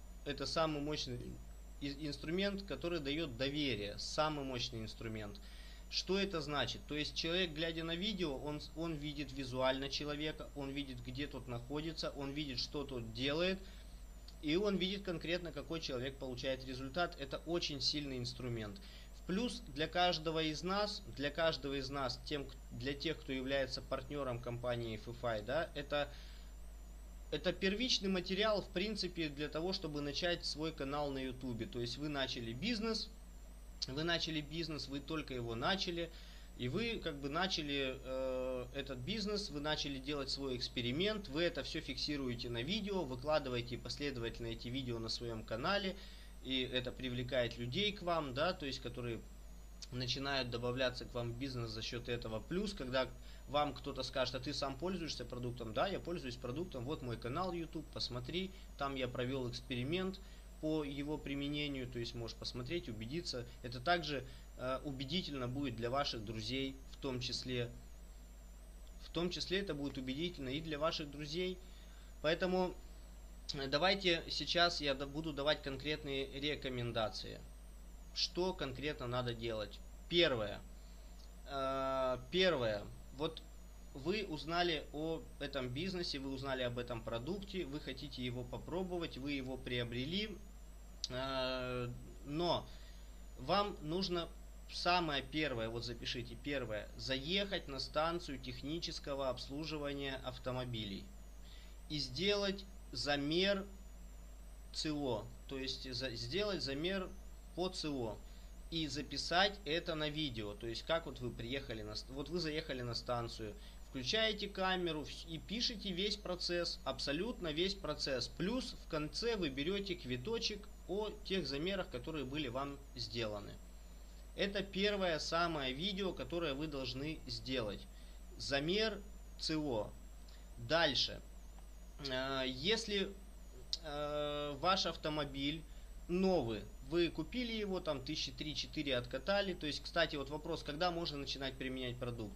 который дает доверие, самый мощный инструмент. Что это значит? То есть человек, глядя на видео, он видит визуально человека, он видит, где тот находится, он видит, что тот делает, и он видит конкретно, какой человек получает результат. Это очень сильный инструмент. В плюс для каждого из нас, для тех, кто является партнером компании FFI, да, это первичный материал, в принципе, для того, чтобы начать свой канал на YouTube. То есть вы начали бизнес, вы только его начали, и вы как бы начали этот бизнес, вы начали делать свой эксперимент, вы это все фиксируете на видео, выкладываете последовательно эти видео на своем канале, и это привлекает людей к вам, да, то есть которые начинают добавляться к вам в бизнес за счет этого. Плюс, когда вам кто-то скажет, а ты сам пользуешься продуктом? Да, я пользуюсь продуктом, вот мой канал YouTube, посмотри, там я провел эксперимент по его применению, то есть можешь посмотреть, убедиться. Это также убедительно будет для ваших друзей, в том числе это будет убедительно и для ваших друзей. Поэтому давайте сейчас я буду давать конкретные рекомендации. Что конкретно надо делать? Первое. Вот вы узнали о этом бизнесе, вы узнали об этом продукте, вы хотите его попробовать, вы его приобрели, но вам нужно самое первое, вот запишите, первое, заехать на станцию технического обслуживания автомобилей и сделать замер ЦО, то есть сделать замер по ЦО и записать это на видео. То есть как вот вы приехали, вот вы заехали на станцию, включаете камеру и пишите весь процесс, абсолютно весь процесс. Плюс в конце вы берете квиточек о тех замерах, которые были вам сделаны. Это первое самое видео, которое вы должны сделать. Замер ЦО. Дальше. Если ваш автомобиль новый, вы купили его, там 1003-4 откатали. То есть, кстати, вот вопрос, когда можно начинать применять продукт.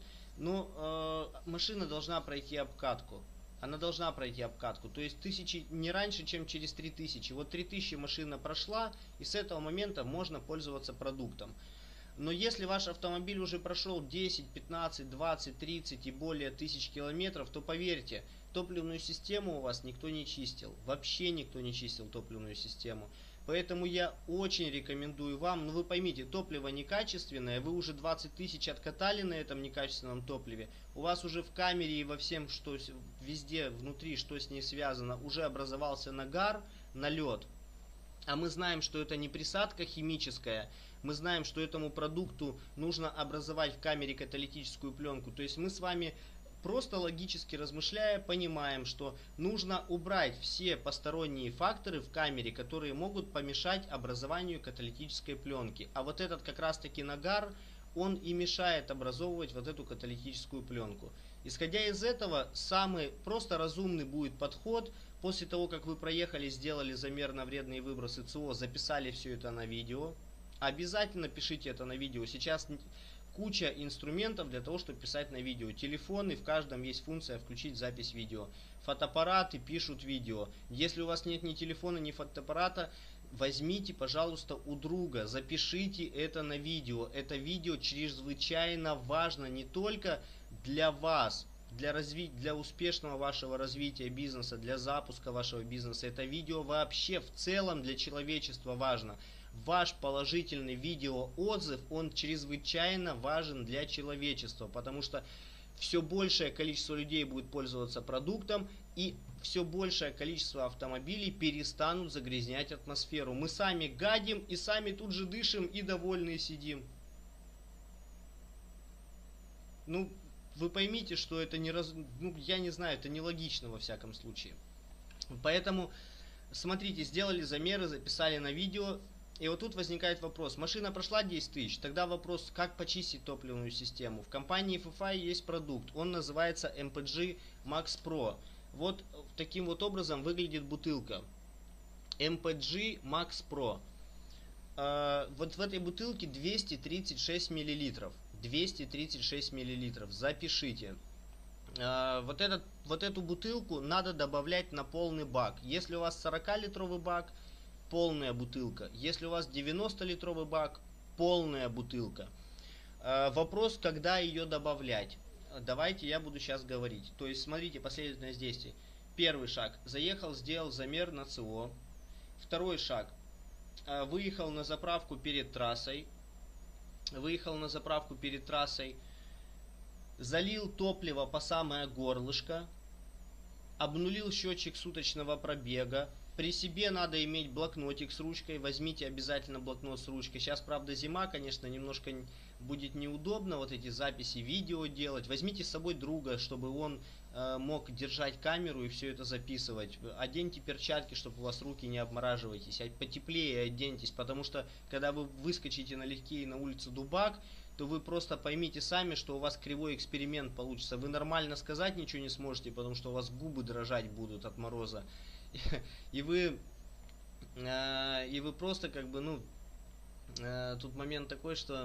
Но машина должна пройти обкатку. Она должна пройти обкатку. То есть не раньше, чем через 3000. Вот 3000 машина прошла, и с этого момента можно пользоваться продуктом. Но если ваш автомобиль уже прошел 10, 15, 20, 30 и более тысяч километров, то поверьте, топливную систему у вас никто не чистил. Вообще никто не чистил топливную систему. Поэтому я очень рекомендую вам, вы поймите, топливо некачественное, вы уже 20 тысяч откатали на этом некачественном топливе, у вас уже в камере и во всем, что везде внутри, что с ней связано, уже образовался нагар, налет. А мы знаем, что это не присадка химическая, мы знаем, что этому продукту нужно образовать в камере каталитическую пленку. То есть мы с вами, просто логически размышляя, понимаем, что нужно убрать все посторонние факторы в камере, которые могут помешать образованию каталитической пленки. А вот этот как раз таки нагар, он и мешает образовывать вот эту каталитическую пленку. Исходя из этого, самый просто разумный будет подход. После того, как вы проехали, сделали замер на вредные выбросы ЦО, записали все это на видео. Обязательно пишите это на видео. Сейчас куча инструментов для того, чтобы писать на видео. Телефоны, в каждом есть функция включить запись видео. Фотоаппараты пишут видео. Если у вас нет ни телефона, ни фотоаппарата, возьмите, пожалуйста, у друга, запишите это на видео. Это видео чрезвычайно важно не только для вас, для успешного вашего развития бизнеса, для запуска вашего бизнеса. Это видео вообще в целом для человечества важно. Ваш положительный видеоотзыв, он чрезвычайно важен для человечества, потому что все большее количество людей будет пользоваться продуктом, и все большее количество автомобилей перестанут загрязнять атмосферу. Мы сами гадим и сами тут же дышим и довольные сидим. Ну, вы поймите, что это я не знаю, это нелогично во всяком случае. Поэтому, смотрите, сделали замеры, записали на видео. И вот тут возникает вопрос. Машина прошла 10 тысяч, тогда вопрос, как почистить топливную систему. В компании FFI есть продукт, он называется MPG Max Pro. Вот таким вот образом выглядит бутылка. MPG Max Pro. Вот в этой бутылке 236 миллилитров. 236 миллилитров. Запишите. Вот эту бутылку надо добавлять на полный бак. Если у вас 40-литровый бак, полная бутылка. Если у вас 90-литровый бак, полная бутылка. Вопрос, когда ее добавлять. Давайте я буду сейчас говорить. То есть, смотрите, последовательность действий. Первый шаг. Заехал, сделал замер на ЦО. Второй шаг. Выехал на заправку перед трассой. Залил топливо по самое горлышко. Обнулил счетчик суточного пробега. При себе надо иметь блокнотик с ручкой. Возьмите обязательно блокнот с ручкой. Сейчас, правда, зима, конечно, немножко будет неудобно вот эти записи видео делать. Возьмите с собой друга, чтобы он мог держать камеру и все это записывать. Оденьте перчатки, чтобы у вас руки не обмораживайтесь. Потеплее оденьтесь, потому что когда вы выскочите налегке на улицу Дубак, то вы просто поймите сами, что у вас кривой эксперимент получится. Вы нормально сказать ничего не сможете, потому что у вас губы дрожать будут от мороза. И вы просто как бы, ну, тут момент такой, что...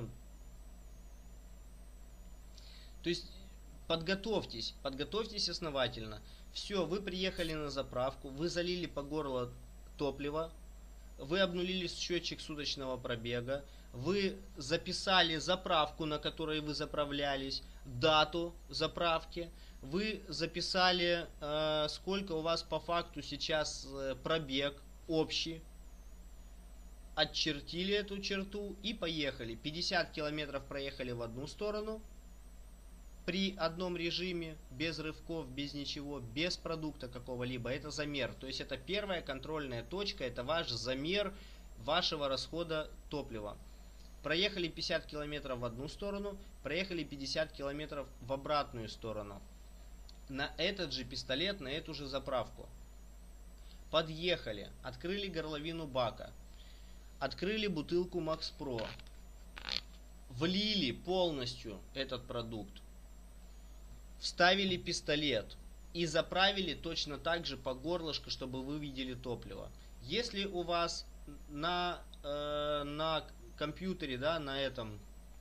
То есть подготовьтесь основательно. Все, вы приехали на заправку, вы залили по горло топлива, вы обнулили счетчик суточного пробега, вы записали заправку, на которой вы заправлялись, дату заправки, вы записали, сколько у вас по факту сейчас пробег общий, отчертили эту черту и поехали. 50 километров проехали в одну сторону, при одном режиме, без рывков, без ничего, без продукта какого-либо. Это замер. То есть это первая контрольная точка, это ваш замер вашего расхода топлива. Проехали 50 километров в одну сторону, проехали 50 километров в обратную сторону. На этот же пистолет, на эту же заправку. Подъехали, открыли горловину бака, открыли бутылку Max Pro, влили полностью этот продукт, вставили пистолет и заправили точно так же по горлышку, чтобы вы видели топливо. Если у вас на компьютере, да, на этом,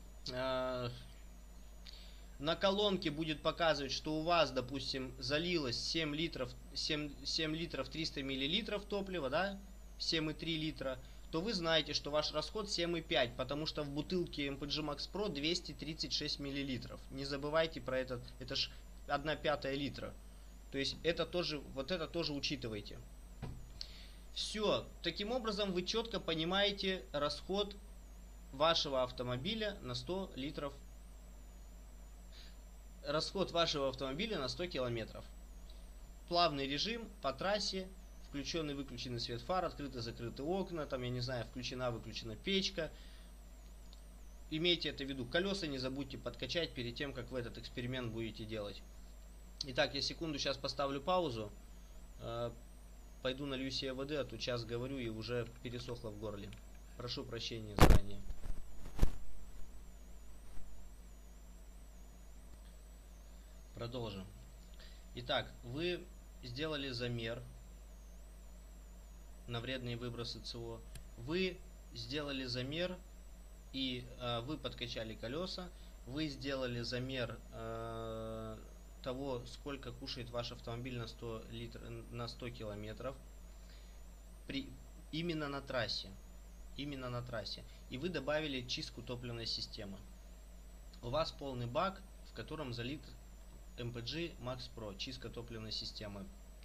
на колонке будет показывать, что у вас, допустим, залилось 7 литров 300 миллилитров топлива, да, 7,3 литра, то вы знаете, что ваш расход 7,5, потому что в бутылке MPG Max Pro 236 миллилитров. Не забывайте про это ж 1/5 литра. То есть это тоже, вот это тоже учитывайте. Все, таким образом вы четко понимаете расход вашего автомобиля на 100 литров. Расход вашего автомобиля на 100 километров. Плавный режим по трассе. Включенный, выключенный свет фар, открыты-закрыты окна, там, я не знаю, включена-выключена печка. Имейте это в виду. Колеса не забудьте подкачать перед тем, как вы этот эксперимент будете делать. Итак, я секунду сейчас поставлю паузу. Пойду налью себе воды, а то час говорю и уже пересохло в горле. Прошу прощения заранее. Продолжим. Итак, вы сделали замер на вредные выбросы СО. Вы сделали замер и вы подкачали колеса. Вы сделали замер того, сколько кушает ваш автомобиль на 100 километров. Именно на трассе. И вы добавили чистку топливной системы. У вас полный бак, в котором залит MPG Max Pro, чистка топливной системы.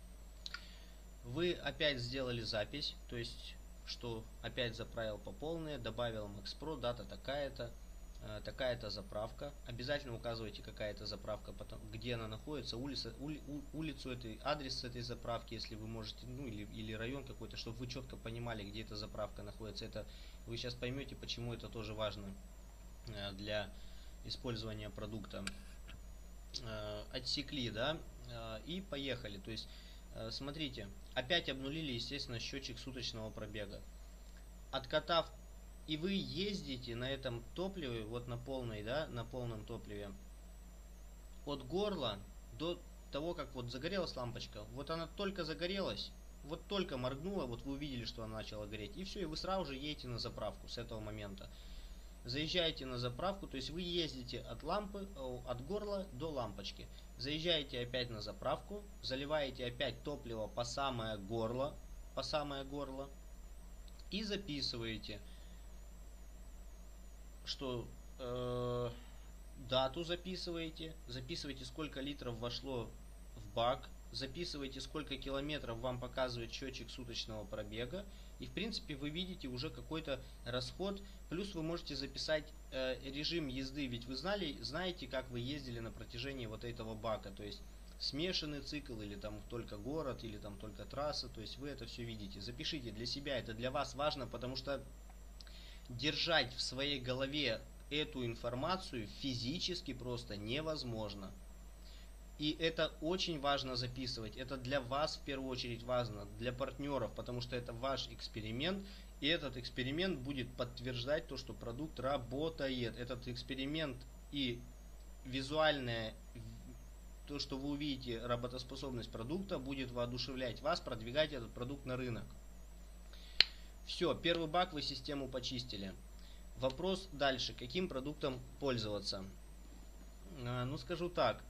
Вы опять сделали запись, то есть, что опять заправил по полной, добавил Max Pro, дата такая-то, такая-то заправка. Обязательно указывайте, какая это заправка, где она находится, улицу этой, адрес этой заправки, если вы можете, ну или район какой-то, чтобы вы четко понимали, где эта заправка находится. Это вы сейчас поймете, почему это тоже важно для использования продукта. Отсекли, да, и поехали. То есть, смотрите, опять обнулили, естественно, счетчик суточного пробега. Откатав, и вы ездите на этом топливе, вот на полной, да, на полном топливе, от горла до того, как вот загорелась лампочка. Вот она только загорелась, вот только моргнула, вот вы увидели, что она начала гореть. И все, и вы сразу же едете на заправку с этого момента. Заезжаете на заправку, то есть вы ездите от горла до лампочки. Заезжаете опять на заправку, заливаете опять топливо по самое горло, и записываете, что дату записываете, сколько литров вошло в бак, записываете, сколько километров вам показывает счетчик суточного пробега, и в принципе вы видите уже какой-то расход. Плюс вы можете записать режим езды, ведь вы знаете, как вы ездили на протяжении вот этого бака, то есть смешанный цикл, или там только город, или там только трасса, то есть вы это все видите. Запишите для себя, это для вас важно, потому что держать в своей голове эту информацию физически просто невозможно. И это очень важно записывать. Это для вас в первую очередь важно, для партнеров, потому что это ваш эксперимент. И этот эксперимент будет подтверждать то, что продукт работает. Этот эксперимент и визуальное, то, что вы увидите, работоспособность продукта, будет воодушевлять вас продвигать этот продукт на рынок. Все, первый баг, вы систему почистили. Вопрос дальше, каким продуктом пользоваться? Ну, скажу так.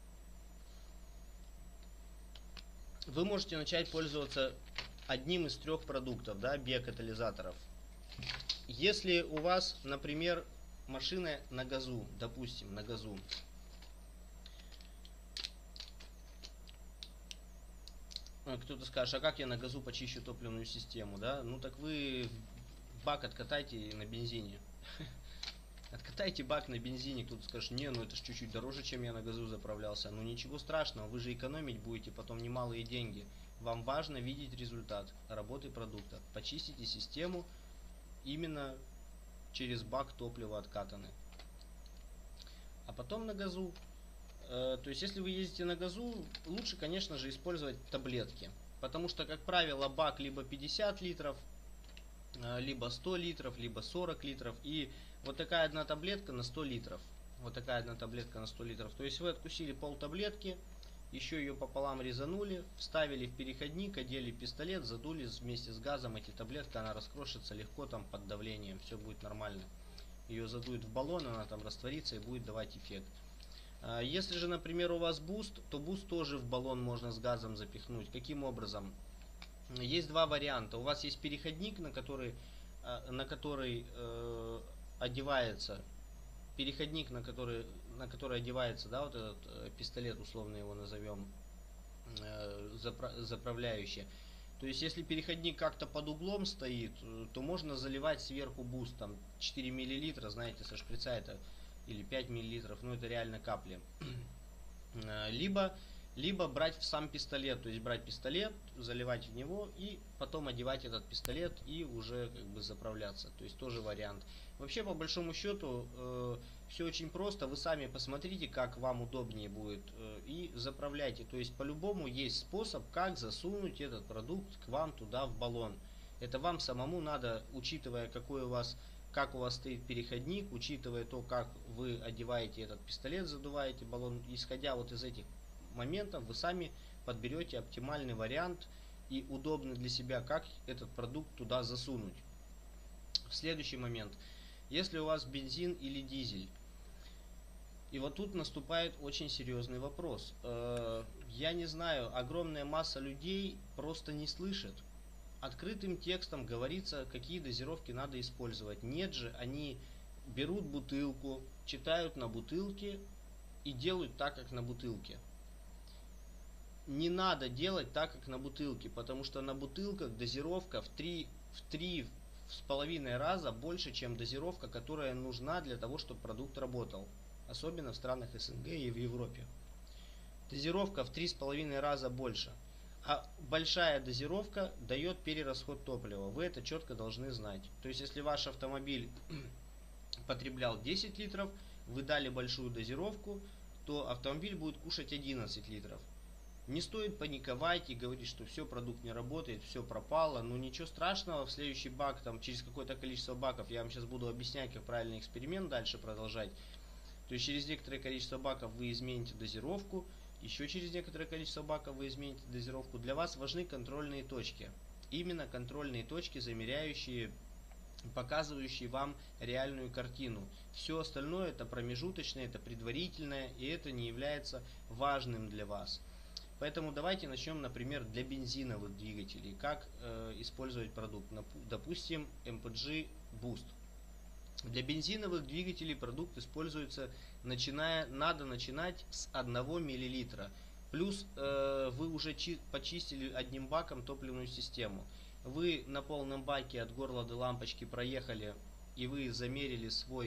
Вы можете начать пользоваться одним из 3 продуктов, да, биокатализаторов. Если у вас, например, машина на газу, допустим, на газу. Кто-то скажет, а как я на газу почищу топливную систему, да? Ну так вы бак откатайте на бензине. Откатайте бак на бензине, кто-то скажет, не, ну это ж чуть-чуть дороже, чем я на газу заправлялся. Ну ничего страшного, вы же экономить будете потом немалые деньги. Вам важно видеть результат работы продукта. Почистите систему именно через бак топлива откатаны. А потом на газу. То есть если вы ездите на газу, лучше, конечно же, использовать таблетки. Потому что, как правило, бак либо 50 литров, либо 100 литров, либо 40 литров. И вот такая одна таблетка на 100 литров. Вот такая одна таблетка на 100 литров. То есть вы откусили пол таблетки, еще ее пополам резанули, вставили в переходник, одели пистолет, задули вместе с газом эти таблетки, она раскрошится легко там под давлением, все будет нормально. Ее задует в баллон, она там растворится и будет давать эффект. Если же, например, у вас буст, то буст тоже в баллон можно с газом запихнуть. Каким образом? Есть 2 варианта. У вас есть переходник, на который одевается переходник, на который одевается, да, вот этот пистолет, условно его назовем, заправляющий. То есть, если переходник как-то под углом стоит, то можно заливать сверху буст, там 4 мл, знаете, со шприца это, или 5 мл, ну это реально капли. Либо брать в сам пистолет, то есть брать пистолет, заливать в него и потом одевать этот пистолет и уже как бы заправляться. То есть тоже вариант. Вообще, по большому счету, все очень просто. Вы сами посмотрите, как вам удобнее будет, и заправляйте. То есть по-любому есть способ, как засунуть этот продукт к вам туда в баллон. Это вам самому надо, учитывая, как у вас стоит переходник, учитывая то, как вы одеваете этот пистолет, задуваете баллон, исходя вот из этих моментов, вы сами подберете оптимальный вариант и удобный для себя, как этот продукт туда засунуть. Следующий момент. Если у вас бензин или дизель, и вот тут наступает очень серьезный вопрос. Я не знаю, огромная масса людей просто не слышит. Открытым текстом говорится, какие дозировки надо использовать. Нет же, они берут бутылку, читают на бутылке и делают так, как на бутылке. Не надо делать так, как на бутылке, потому что на бутылках дозировка в 3,5 раза больше, чем дозировка, которая нужна для того, чтобы продукт работал. Особенно в странах СНГ и в Европе. Дозировка в 3,5 раза больше. А большая дозировка дает перерасход топлива. Вы это четко должны знать. То есть, если ваш автомобиль потреблял 10 литров, вы дали большую дозировку, то автомобиль будет кушать 11 литров. Не стоит паниковать и говорить, что все, продукт не работает, все пропало. Ну ничего страшного, в следующий бак, там, через какое-то количество баков, я вам сейчас буду объяснять, как правильный эксперимент дальше продолжать. То есть через некоторое количество баков вы измените дозировку, еще через некоторое количество баков вы измените дозировку. Для вас важны контрольные точки. Именно контрольные точки, замеряющие, показывающие вам реальную картину. Все остальное это промежуточное, это предварительное, и это не является важным для вас. Поэтому давайте начнем, например, для бензиновых двигателей. Как использовать продукт. Допустим, MPG Boost. Для бензиновых двигателей продукт используется, надо начинать с 1 мл. Плюс вы уже почистили одним баком топливную систему. Вы на полном баке от горла до лампочки проехали, и вы замерили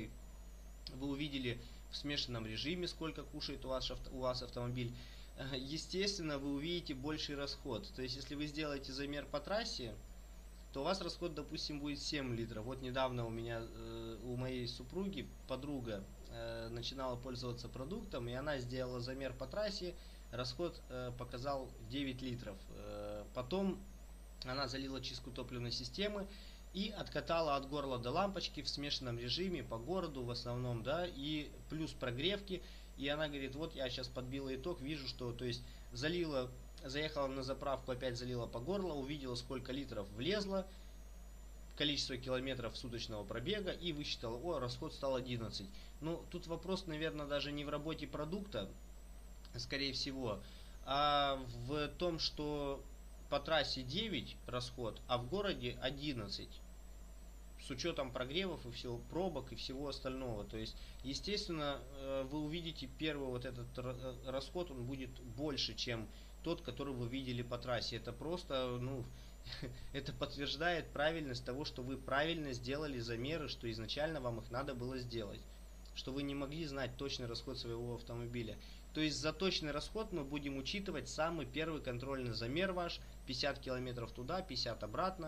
вы увидели в смешанном режиме, сколько кушает у вас автомобиль. Естественно, вы увидите больший расход. То есть, если вы сделаете замер по трассе, то у вас расход, допустим, будет 7 литров. Вот недавно у моей супруги подруга начинала пользоваться продуктом, и она сделала замер по трассе, расход показал 9 литров. Потом она залила чистку топливной системы и откатала от горла до лампочки в смешанном режиме по городу в основном, да, и плюс прогревки. И она говорит, вот я сейчас подбила итог, вижу, что, то есть, заехала на заправку, опять залила по горло, увидела, сколько литров влезло, количество километров суточного пробега, и высчитала, расход стал 11. Ну, тут вопрос, наверное, даже не в работе продукта, скорее всего, а в том, что по трассе 9 расход, а в городе 11. С учетом прогревов и всего, пробок и всего остального. То есть, естественно, вы увидите первый вот этот расход, он будет больше, чем тот, который вы видели по трассе. Это просто, это подтверждает правильность того, что вы правильно сделали замеры, что изначально вам их надо было сделать. Что вы не могли знать точный расход своего автомобиля. То есть за точный расход мы будем учитывать самый первый контрольный замер ваш, 50 километров туда, 50 обратно.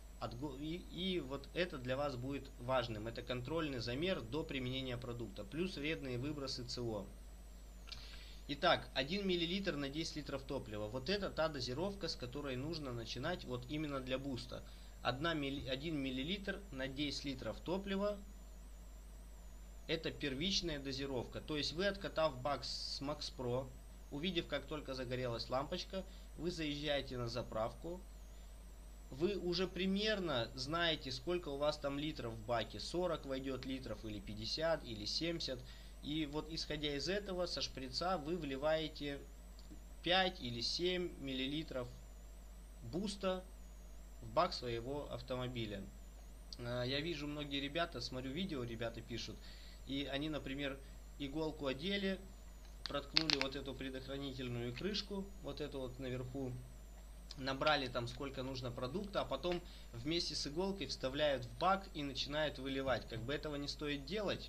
И вот это для вас будет важным. Это контрольный замер до применения продукта. Плюс вредные выбросы СО. Итак, 1 мл на 10 литров топлива. Вот это та дозировка, с которой нужно начинать вот именно для буста. 1 мл на 10 литров топлива. Это первичная дозировка. То есть вы, откатав бак с Max Pro, увидев, как только загорелась лампочка, вы заезжаете на заправку. Вы уже примерно знаете, сколько у вас там литров в баке. 40 войдет литров, или 50, или 70. И вот исходя из этого, со шприца вы вливаете 5 или 7 миллилитров буста в бак своего автомобиля. Я вижу, многие ребята, смотрю видео, ребята пишут, и они, например, иголку одели, проткнули вот эту предохранительную крышку, вот эту вот наверху, набрали там сколько нужно продукта, а потом вместе с иголкой вставляют в бак и начинают выливать. Как бы этого не стоит делать.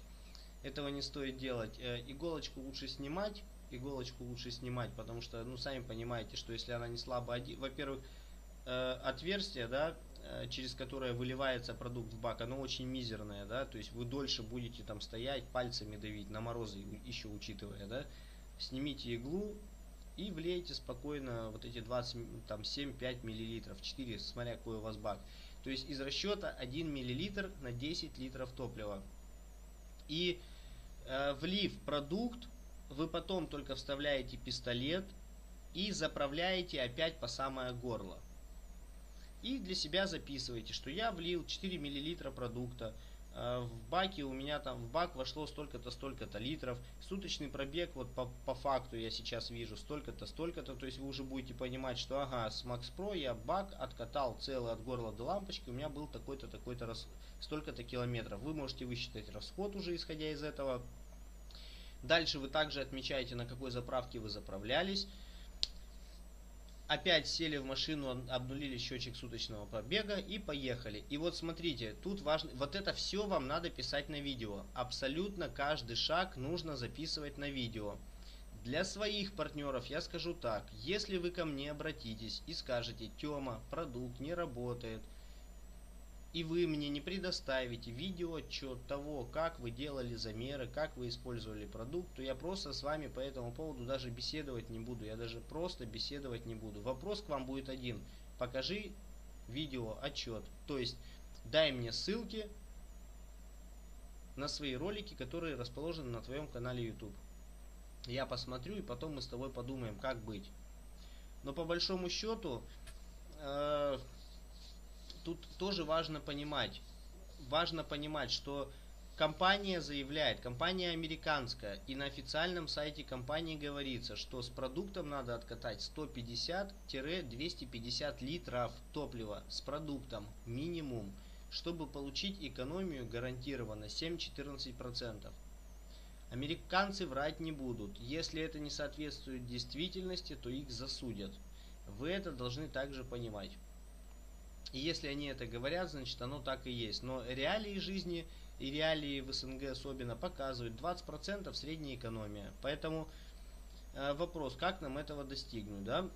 Иголочку лучше снимать, потому что, сами понимаете, что если она не слабо, во-первых, отверстие, да, через которое выливается продукт в бак, оно очень мизерное, да, то есть вы дольше будете там стоять, пальцами давить, на морозы еще учитывая, да. Снимите иглу и влейте спокойно вот эти 7-5 мл, 4, смотря какой у вас бак. То есть из расчета 1 мл на 10 литров топлива. И влив продукт, вы потом только вставляете пистолет и заправляете опять по самое горло. И для себя записываете, что я влил 4 мл продукта. В баке у меня там в бак вошло столько-то, столько-то литров. Суточный пробег, вот по факту я сейчас вижу столько-то, столько-то. То есть вы уже будете понимать, что ага, с Max Pro я бак откатал целый от горла до лампочки, у меня был такой-то, такой-то, столько-то километров. Вы можете высчитать расход уже исходя из этого. Дальше вы также отмечаете, на какой заправке вы заправлялись. Опять сели в машину, обнулили счетчик суточного пробега и поехали. И вот смотрите, тут важно, вот это все вам надо писать на видео. Абсолютно каждый шаг нужно записывать на видео. Для своих партнеров я скажу так, если вы ко мне обратитесь и скажете: Тёма, продукт не работает, и вы мне не предоставите видеоотчет того, как вы делали замеры, как вы использовали продукт, то я просто с вами по этому поводу даже беседовать не буду. Я даже просто беседовать не буду. Вопрос к вам будет один. Покажи видеоотчет. То есть дай мне ссылки на свои ролики, которые расположены на твоем канале YouTube. Я посмотрю, и потом мы с тобой подумаем, как быть. Но по большому счету, тут тоже важно понимать, что компания заявляет, компания американская, и на официальном сайте компании говорится, что с продуктом надо откатать 150-250 литров топлива с продуктом минимум, чтобы получить экономию гарантированно 7-14%. Американцы врать не будут. Если это не соответствует действительности, то их засудят. Вы это должны также понимать. И если они это говорят, значит оно так и есть. Но реалии жизни и реалии в СНГ особенно показывают 20% средняя экономия. Поэтому вопрос, как нам этого достигнуть, да?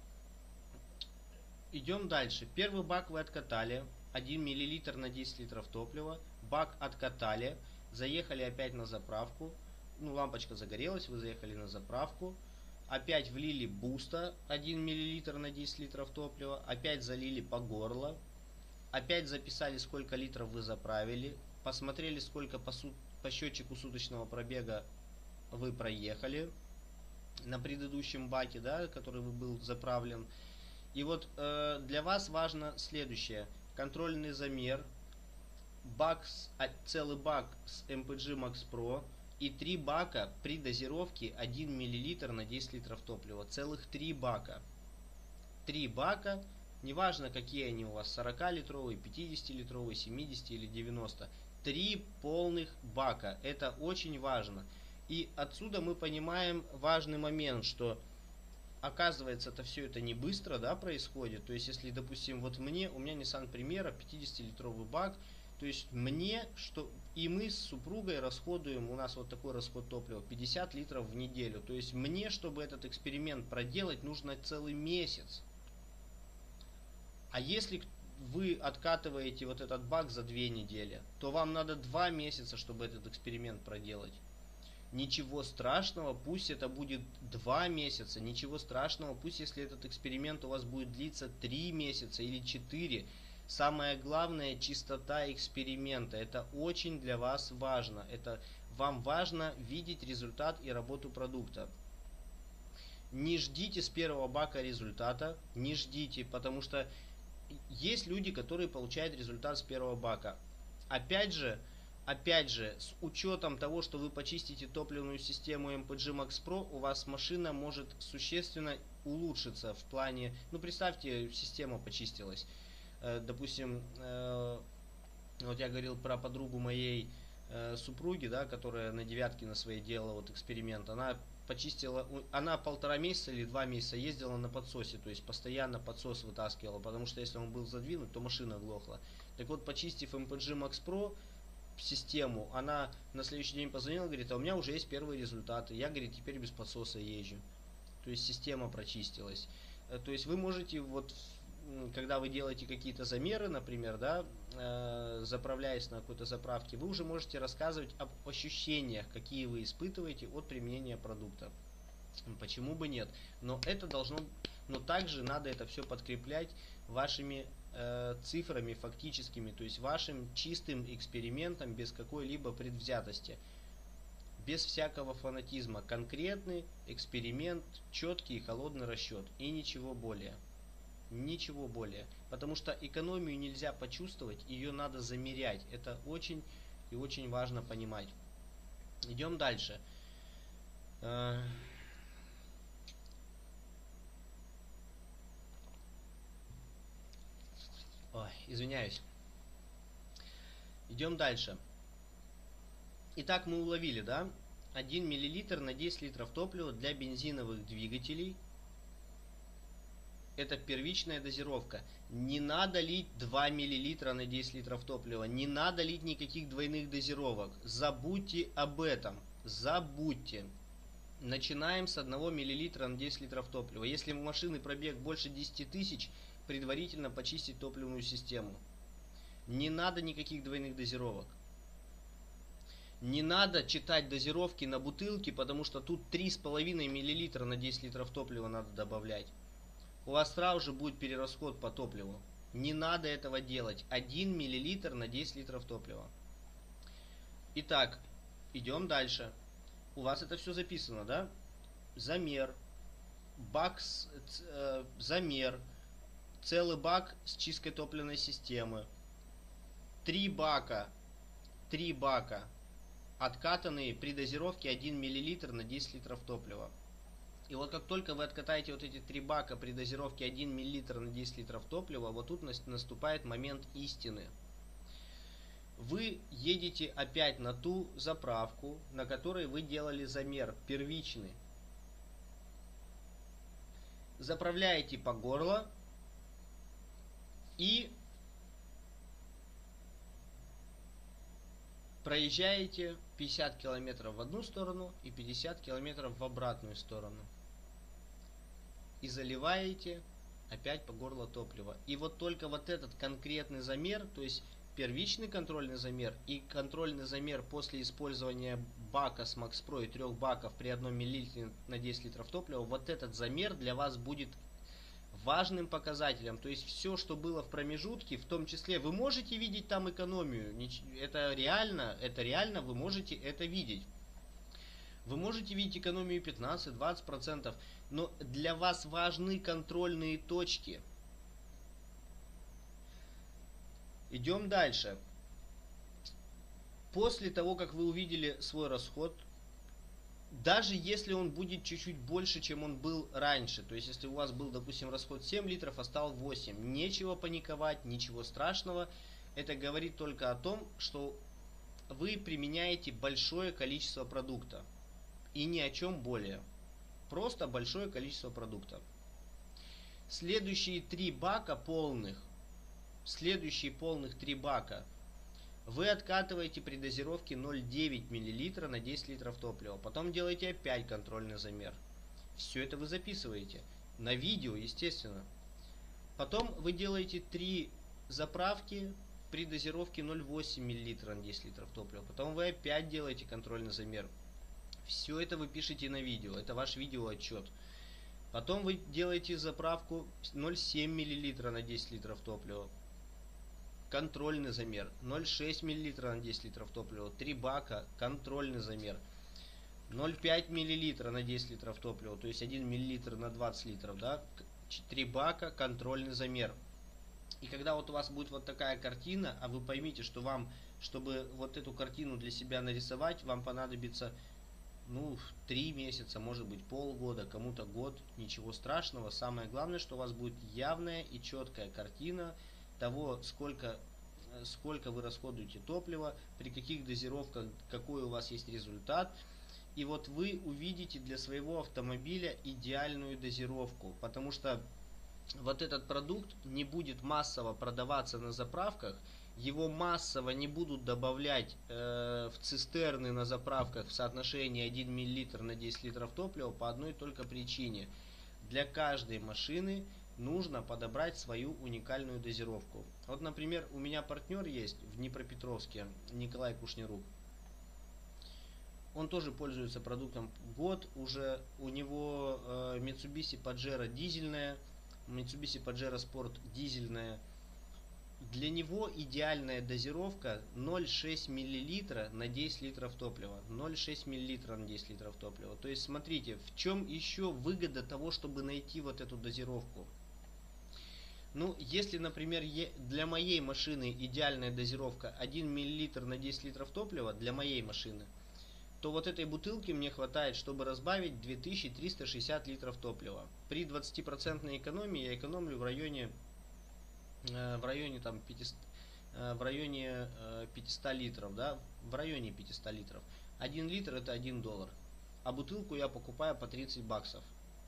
Идем дальше. Первый бак вы откатали. 1 мл на 10 литров топлива. Бак откатали. Заехали опять на заправку. Ну, лампочка загорелась, вы заехали на заправку. Опять влили буста 1 мл на 10 литров топлива. Опять залили по горло. Опять записали, сколько литров вы заправили. Посмотрели, сколько по счетчику суточного пробега вы проехали на предыдущем баке, да, который был заправлен. И вот для вас важно следующее. Контрольный замер. Целый бак с MPG Max Pro. И 3 бака при дозировке 1 мл на 10 литров топлива. Целых 3 бака. 3 бака. Неважно, какие они у вас. 40-литровые, 50-литровые, 70 или 90. 3 полных бака. Это очень важно. И отсюда мы понимаем важный момент, что оказывается, все это не быстро, да, происходит. То есть, если, допустим, вот у меня Nissan Primera 50-литровый бак, то есть и мы с супругой расходуем, у нас вот такой расход топлива, 50 литров в неделю. То есть, мне, чтобы этот эксперимент проделать, нужно целый месяц. А если вы откатываете вот этот бак за 2 недели, то вам надо 2 месяца, чтобы этот эксперимент проделать. Ничего страшного, пусть это будет 2 месяца, ничего страшного, пусть если этот эксперимент у вас будет длиться 3 месяца или 4. Самое главное, чистота эксперимента. Это очень для вас важно. Это вам важно видеть результат и работу продукта. Не ждите с первого бака результата, не ждите, потому что есть люди, которые получают результат с первого бака. Опять же, с учетом того, что вы почистите топливную систему MPG Max Pro, у вас машина может существенно улучшиться в плане, ну представьте, система почистилась. Допустим, вот я говорил про подругу моей супруги, да, которая на 9-ке на своей делала вот эксперимент. Она почистила, она 1,5 месяца или 2 месяца ездила на подсосе, то есть постоянно подсос вытаскивала, потому что если он был задвинут, то машина глохла. Так вот, почистив MPG Max Pro систему, она на следующий день позвонила, говорит, а у меня уже есть первые результаты, я, говорит, теперь без подсоса езжу. То есть система прочистилась. То есть вы можете вот, когда вы делаете какие-то замеры, например, да, заправляясь на какой-то заправке, вы уже можете рассказывать об ощущениях, какие вы испытываете от применения продукта. Почему бы нет? Но также надо это все подкреплять вашими цифрами фактическими, то есть вашим чистым экспериментом без какой-либо предвзятости, без всякого фанатизма. Конкретный эксперимент, четкий и холодный расчет и ничего более. Ничего более. Потому что экономию нельзя почувствовать, ее надо замерять. Это очень и очень важно понимать. Идем дальше. Ой, извиняюсь. Идем дальше. Итак, мы уловили, да? 1 мл на 10 литров топлива для бензиновых двигателей. Это первичная дозировка. Не надо лить 2 мл на 10 литров топлива. Не надо лить никаких двойных дозировок. Забудьте об этом. Забудьте. Начинаем с 1 мл на 10 литров топлива. Если у машины пробег больше 10 тысяч, предварительно почистить топливную систему. Не надо никаких двойных дозировок. Не надо читать дозировки на бутылке, потому что тут 3,5 мл на 10 литров топлива надо добавлять. У вас сразу же будет перерасход по топливу. Не надо этого делать. 1 мл на 10 литров топлива. Итак, идем дальше. У вас это все записано, да? Замер. Замер. Целый бак с чисткой топливной системы. 3 бака. Откатанные при дозировке 1 мл на 10 литров топлива. И вот как только вы откатаете вот эти 3 бака при дозировке 1 мл на 10 литров топлива, вот тут наступает момент истины. вы едете опять на ту заправку, на которой вы делали замер первичный. Заправляете по горло и проезжаете 50 километров в одну сторону и 50 километров в обратную сторону. И заливаете опять по горло топлива. И вот только вот этот конкретный замер, то есть первичный контрольный замер и контрольный замер после использования бака с Max Pro и 3 баков при 1 мл на 10 литров топлива, вот этот замер для вас будет важным показателем. То есть все, что было в промежутке, в том числе вы можете видеть там экономию. Это реально вы можете это видеть. Вы можете видеть экономию 15-20%, но для вас важны контрольные точки. Идем дальше. После того, как вы увидели свой расход, даже если он будет чуть-чуть больше, чем он был раньше, то есть если у вас был, допустим, расход 7 литров, а стал 8, нечего паниковать, ничего страшного. Это говорит только о том, что вы применяете большое количество продукта. И ни о чем более. Просто большое количество продукта. Следующие 3 бака полных, следующие полных 3 бака вы откатываете при дозировке 0,9 мл на 10 литров топлива. Потом делаете опять контрольный замер. Все это вы записываете. На видео, естественно. Потом вы делаете 3 заправки при дозировке 0,8 мл на 10 литров топлива. Потом вы опять делаете контрольный замер. Все это вы пишете на видео. Это ваш видеоотчет. Потом вы делаете заправку 0,7 мл на 10 литров топлива. Контрольный замер. 0,6 мл на 10 литров топлива. 3 бака. Контрольный замер. 0,5 мл на 10 литров топлива. То есть 1 мл на 20 литров. Да? 3 бака. Контрольный замер. И когда вот у вас будет вот такая картина, а вы поймите, что вам, чтобы вот эту картину для себя нарисовать, вам понадобится 3 месяца, может быть полгода, кому-то год, ничего страшного. Самое главное, что у вас будет явная и четкая картина того, сколько вы расходуете топлива, при каких дозировках, какой у вас есть результат. И вот вы увидите для своего автомобиля идеальную дозировку, потому что вот этот продукт не будет массово продаваться на заправках, его массово не будут добавлять в цистерны на заправках в соотношении 1 мл на 10 литров топлива по одной только причине. Для каждой машины нужно подобрать свою уникальную дозировку. Вот, например, у меня партнер есть в Днепропетровске, Николай Кушнирук. Он тоже пользуется продуктом год уже. У него Mitsubishi Pajero дизельная, Mitsubishi Pajero Sport дизельная. Для него идеальная дозировка 0,6 мл на 10 литров топлива. 0,6 мл на 10 литров топлива. То есть смотрите, в чем еще выгода того, чтобы найти вот эту дозировку. Если, например, для моей машины идеальная дозировка 1 мл на 10 литров топлива, для моей машины, то вот этой бутылки мне хватает, чтобы разбавить 2360 литров топлива. При 20% экономии я экономлю в районе 500 литров, да, в районе 500 литров. 1 литр это $1, а бутылку я покупаю по 30 баксов.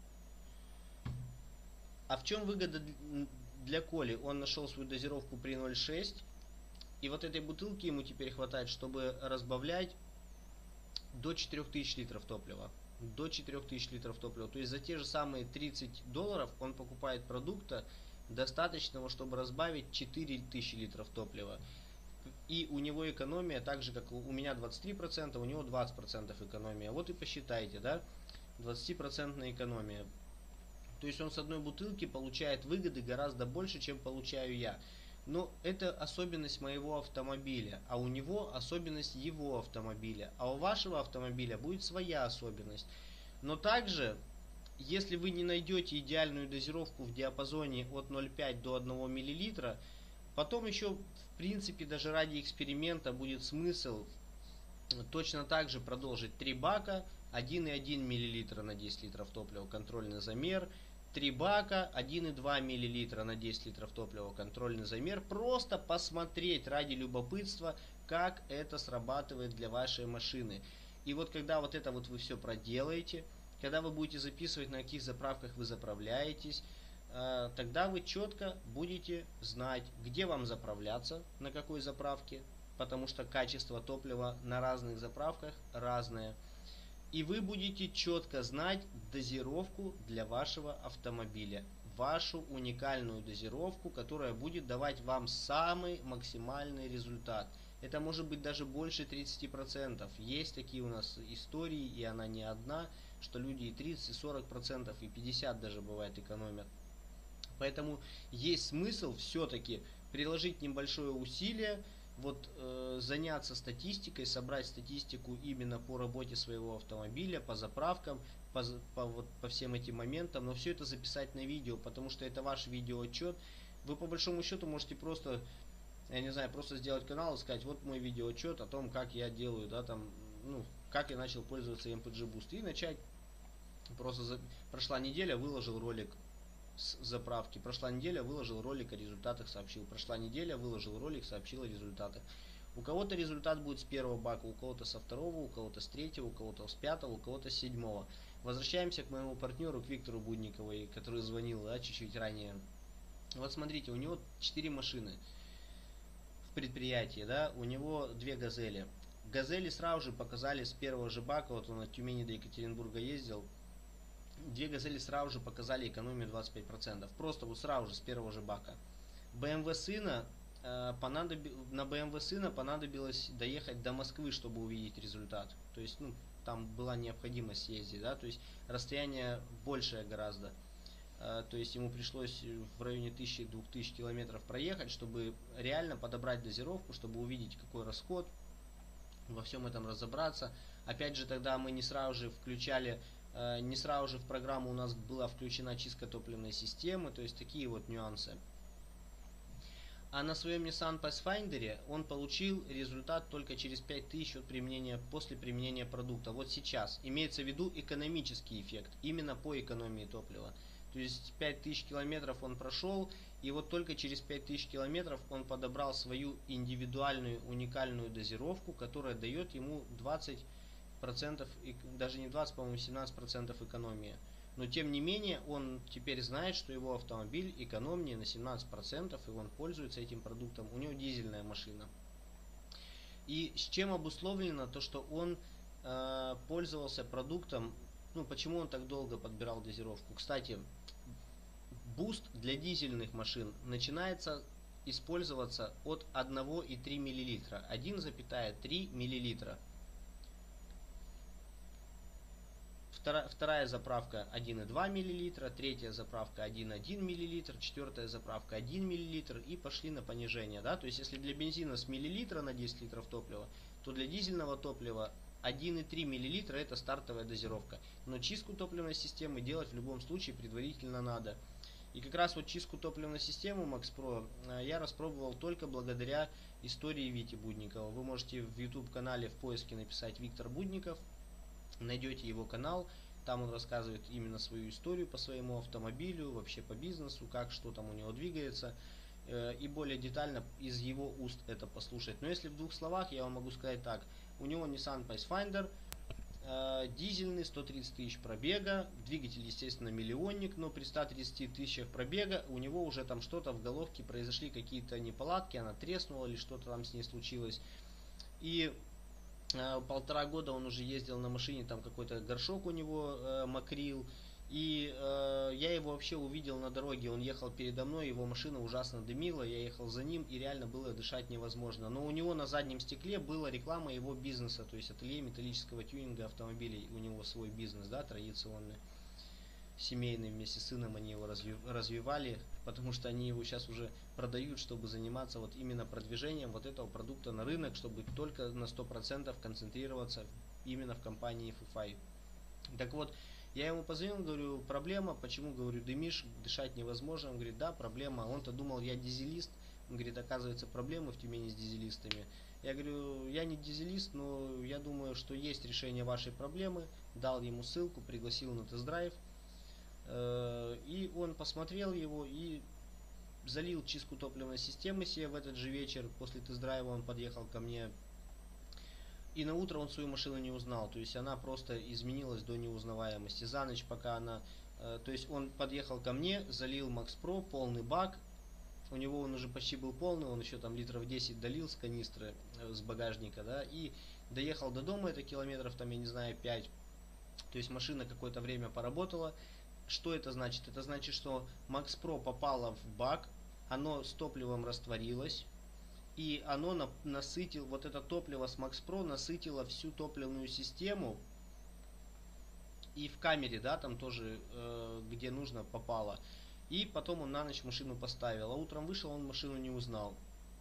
А в чем выгода для Коли? Он нашел свою дозировку при 0,6, и вот этой бутылки ему теперь хватает, чтобы разбавлять до 4000 литров топлива. До 4000 литров топлива. То есть за те же самые $30 он покупает продукта, достаточного, чтобы разбавить 4000 литров топлива. И у него экономия, так же как у меня 23%, у него 20% экономия. Вот и посчитайте, да, 20% экономия. То есть он с одной бутылки получает выгоды гораздо больше, чем получаю я. Но это особенность моего автомобиля, а у него особенность его автомобиля. А у вашего автомобиля будет своя особенность. Но также, если вы не найдете идеальную дозировку в диапазоне от 0,5 до 1 мл, потом еще, в принципе, даже ради эксперимента будет смысл точно так же продолжить 3 бака, 1,1 мл на 10 литров топлива, контрольный замер, 3 бака, 1,2 мл на 10 литров топлива, контрольный замер. Просто посмотреть ради любопытства, как это срабатывает для вашей машины. И вот когда вот это вот вы все проделаете, когда вы будете записывать, на каких заправках вы заправляетесь, тогда вы четко будете знать, где вам заправляться, на какой заправке, потому что качество топлива на разных заправках разное. И вы будете четко знать дозировку для вашего автомобиля. Вашу уникальную дозировку, которая будет давать вам самый максимальный результат. Это может быть даже больше 30%. Есть такие у нас истории, и она не одна, что люди и 30, и 40%, и 50% даже бывает экономят. Поэтому есть смысл все-таки приложить небольшое усилие, заняться статистикой, собрать статистику именно по работе своего автомобиля, по заправкам, по всем этим моментам, но все это записать на видео, потому что это ваш видеоотчет. Вы по большому счету можете просто, я не знаю, просто сделать канал и сказать, вот мой видеоотчет о том, как я делаю, да, там, как я начал пользоваться MPG Boost, и начать. Прошла неделя, выложил ролик с заправки. Прошла неделя, выложил ролик, о результатах сообщил. Прошла неделя, выложил ролик, сообщил о результатах. У кого-то результат будет с первого бака, у кого-то со второго, у кого-то с третьего, у кого-то с пятого, у кого-то с седьмого. Возвращаемся к моему партнеру, к Виктору Будникову, который звонил, чуть-чуть ранее. Вот смотрите, у него 4 машины в предприятии, да, у него 2 газели. Газели сразу же показали с первого же бака, вот он от Тюмени до Екатеринбурга ездил. 2 газели сразу же показали экономию 25%. Просто вот сразу же с первого же бака. BMW сына, на BMW сына понадобилось доехать до Москвы, чтобы увидеть результат. То есть, там была необходимость ездить, да, то есть расстояние большее гораздо. То есть ему пришлось в районе 1000-2000 километров проехать, чтобы реально подобрать дозировку, чтобы увидеть, какой расход, во всем этом разобраться. Опять же, тогда мы не сразу же в программу у нас была включена чистка топливной системы, то есть такие вот нюансы. А на своем Nissan Pathfinder он получил результат только через 5000 после применения продукта. Вот сейчас имеется в виду экономический эффект, именно по экономии топлива. То есть 5000 километров он прошел, и вот только через 5000 километров он подобрал свою индивидуальную уникальную дозировку, которая дает ему 20%, даже не 20, по-моему, 17% экономии. Но тем не менее, он теперь знает, что его автомобиль экономнее на 17%, и он пользуется этим продуктом. У него дизельная машина. И с чем обусловлено то, что он пользовался продуктом, почему он так долго подбирал дозировку. Кстати, буст для дизельных машин начинается использоваться от 1,3 мл. 1,3 мл. Вторая заправка 1,2 мл, третья заправка 1,1 мл, четвертая заправка 1 мл, и пошли на понижение. Да? То есть если для бензина с миллилитра на 10 литров топлива, то для дизельного топлива 1,3 мл это стартовая дозировка. Но чистку топливной системы делать в любом случае предварительно надо. И как раз вот чистку топливной системы Max Pro я распробовал только благодаря истории Вити Будникова. Вы можете в YouTube канале в поиске написать Виктор Будников. Найдете его канал, там он рассказывает именно свою историю по своему автомобилю, вообще по бизнесу, что там у него двигается, и более детально из его уст это послушать. Но если в 2 словах, я вам могу сказать так: у него Nissan Pathfinder, дизельный, 130 тысяч пробега, двигатель, естественно, миллионник, но при 130 тысячах пробега у него уже там что-то в головке, произошли какие-то неполадки, она треснула или что-то там с ней случилось. И 1,5 года он уже ездил на машине, там какой-то горшок у него мокрил. И я его вообще увидел на дороге, он ехал передо мной, его машина ужасно дымила, я ехал за ним, и реально было дышать невозможно. Но у него на заднем стекле была реклама его бизнеса, то есть ателье металлического тюнинга автомобилей, у него свой бизнес, да, традиционный, семейный, вместе с сыном они его развивали, потому что они его сейчас уже продают, чтобы заниматься вот именно продвижением вот этого продукта на рынок, чтобы только на 100% концентрироваться именно в компании FFI. Так вот, я ему позвонил, говорю, проблема, почему, говорю, дымишь, дышать невозможно. Он говорит, да, проблема. Он-то думал, я дизелист. Он говорит, оказывается, проблемы в Тюмени с дизелистами. Я говорю, я не дизелист, но я думаю, что есть решение вашей проблемы. Дал ему ссылку, пригласил на тест-драйв. И он посмотрел его и залил чистку топливной системы себе в этот же вечер. После тест-драйва он подъехал ко мне. И на утро он свою машину не узнал. То есть она просто изменилась до неузнаваемости. За ночь, пока она... То есть он подъехал ко мне, залил Max Pro, полный бак. У него он уже почти был полный, он еще там литров 10 долил с канистры, с багажника, да, и доехал до дома, это километров там, я не знаю, 5. То есть машина какое-то время поработала. Что это значит? Это значит, что Max Pro попало в бак, оно с топливом растворилось, и оно насытило, вот это топливо с Max Pro насытило всю топливную систему, и в камере, да, там тоже, где нужно, попало. И потом он на ночь машину поставил, а утром вышел, он машину не узнал.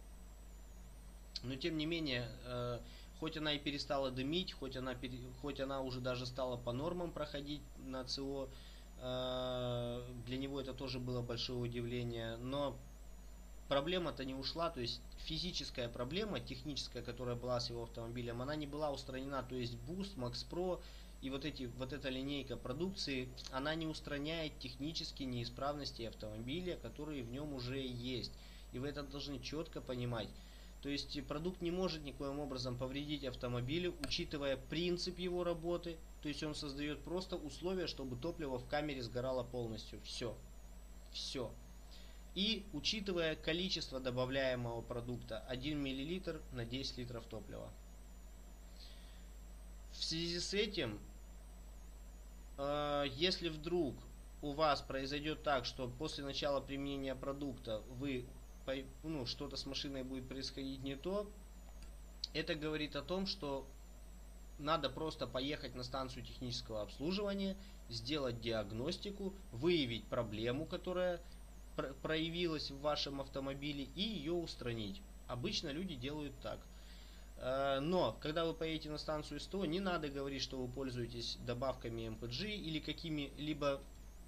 Но тем не менее, хоть она и перестала дымить, хоть она уже даже стала по нормам проходить на ЦО, для него это тоже было большое удивление, но проблема-то не ушла, то есть физическая проблема, техническая, которая была с его автомобилем, она не была устранена, то есть Boost, Max Pro и вот эта линейка продукции, она не устраняет технические неисправности автомобиля, которые в нем уже есть, и вы это должны четко понимать. То есть продукт не может никоим образом повредить автомобилю, учитывая принцип его работы. То есть он создает просто условия, чтобы топливо в камере сгорало полностью. Все. Все. И учитывая количество добавляемого продукта 1 мл на 10 литров топлива. В связи с этим, если вдруг у вас произойдет так, что после начала применения продукта что-то с машиной будет происходить не то, это говорит о том, что надо просто поехать на станцию технического обслуживания, сделать диагностику, выявить проблему, которая проявилась в вашем автомобиле, и ее устранить. Обычно люди делают так. Но, когда вы поедете на станцию СТО, не надо говорить, что вы пользуетесь добавками MPG или какими-либо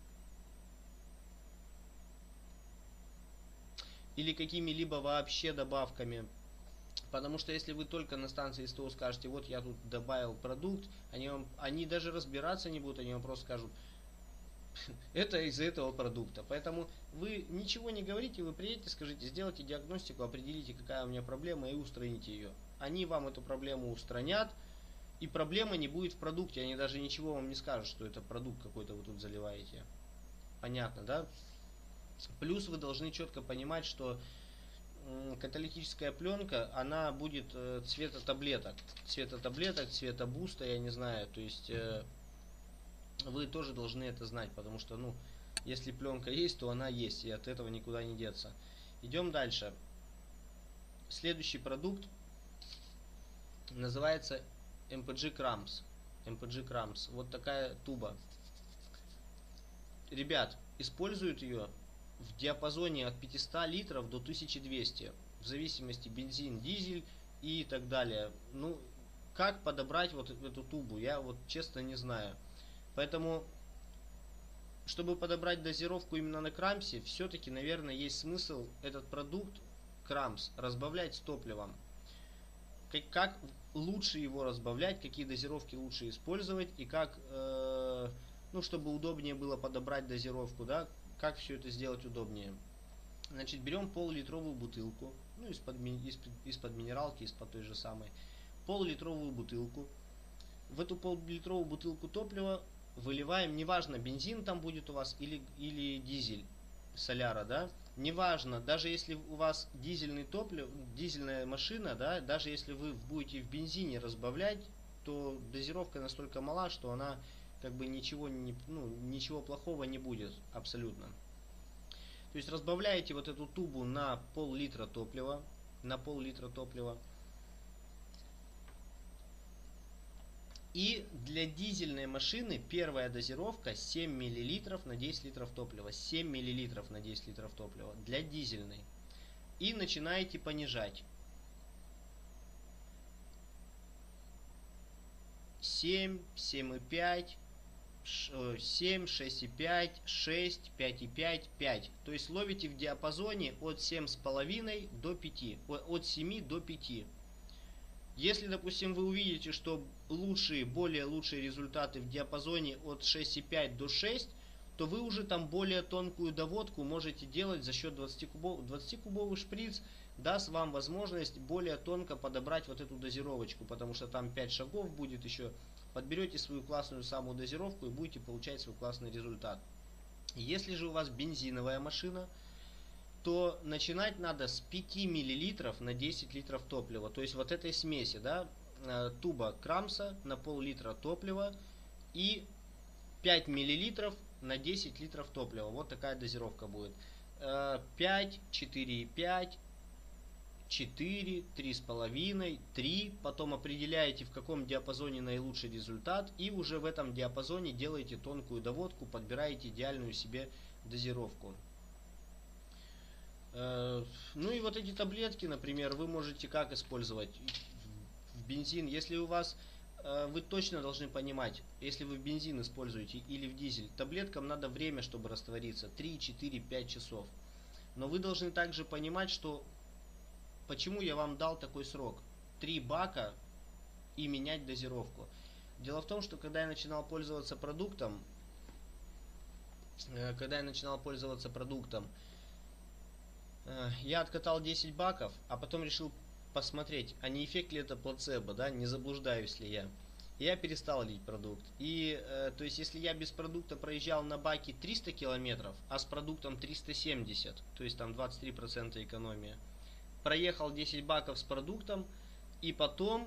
вообще добавками. Потому что если вы только на станции СТО скажете, вот я тут добавил продукт, они даже разбираться не будут, они вам просто скажут, это из-за этого продукта. Поэтому вы ничего не говорите, вы приедете, скажите, сделайте диагностику, определите, какая у меня проблема, и устраните ее. Они вам эту проблему устранят, и проблема не будет в продукте, они даже ничего вам не скажут, что это продукт какой-то вы тут заливаете. Понятно, да? Плюс вы должны четко понимать, что каталитическая пленка, она будет цвета таблеток, цвета буста, я не знаю, то есть вы тоже должны это знать, потому что, если пленка есть, то она есть, и от этого никуда не деться. Идем дальше. Следующий продукт называется MPG Cramps. MPG Cramps. Вот такая туба. Ребят, используют ее в диапазоне от 500 литров до 1200, в зависимости бензин, дизель и так далее. Как подобрать вот эту тубу, я вот честно не знаю. Поэтому, чтобы подобрать дозировку именно на Крампсе, все-таки, наверное, есть смысл этот продукт, Крампс, разбавлять с топливом. Как лучше его разбавлять, какие дозировки лучше использовать и как, чтобы удобнее было подобрать дозировку, да, как все это сделать удобнее. Значит, берем пол-литровую бутылку, из-под минералки, из-под той же самой, пол-литровую бутылку. В эту пол-литровую бутылку топлива выливаем, неважно, бензин там будет у вас или дизель, соляра, да, неважно, даже если у вас дизельная машина, да, даже если вы будете в бензине разбавлять, то дозировка настолько мала, что она ничего плохого не будет абсолютно. То есть разбавляете вот эту тубу на пол-литра топлива, И для дизельной машины первая дозировка 7 мл на 10 литров топлива. 7 мл на 10 литров топлива для дизельной. И начинаете понижать. 7, 7,5, 7, 6,5, 6, 5,5, 5. То есть ловите в диапазоне от 7,5 до 5. От 7 до 5. Если, допустим, вы увидите, что более лучшие результаты в диапазоне от 6,5 до 6, то вы уже там более тонкую доводку можете делать за счет 20-кубовый шприц даст вам возможность более тонко подобрать вот эту дозировочку, потому что там 5 шагов будет еще. Подберете свою классную самую дозировку и будете получать свой классный результат. Если же у вас бензиновая машина, то начинать надо с 5 мл на 10 литров топлива. То есть вот этой смеси, да, туба Крамса на пол-литра топлива и 5 мл на 10 литров топлива. Вот такая дозировка будет. 5, 4,5, 4, 3,5, 3. Потом определяете, в каком диапазоне наилучший результат. И уже в этом диапазоне делаете тонкую доводку, подбираете идеальную себе дозировку. Ну и вот эти таблетки, например, вы можете как использовать в бензин. Если у вас, вы точно должны понимать, если вы в бензин используете или в дизель, таблеткам надо время, чтобы раствориться, 3, 4, 5 часов. Но вы должны также понимать, что почему я вам дал такой срок. 3 бака и менять дозировку. Дело в том, что когда я начинал пользоваться продуктом, я откатал 10 баков, а потом решил посмотреть, а не эффект ли это плацебо, да, не заблуждаюсь ли я. Я перестал лить продукт. И, то есть, если я без продукта проезжал на баке 300 километров, а с продуктом 370, то есть там 23% экономия, проехал 10 баков с продуктом, и потом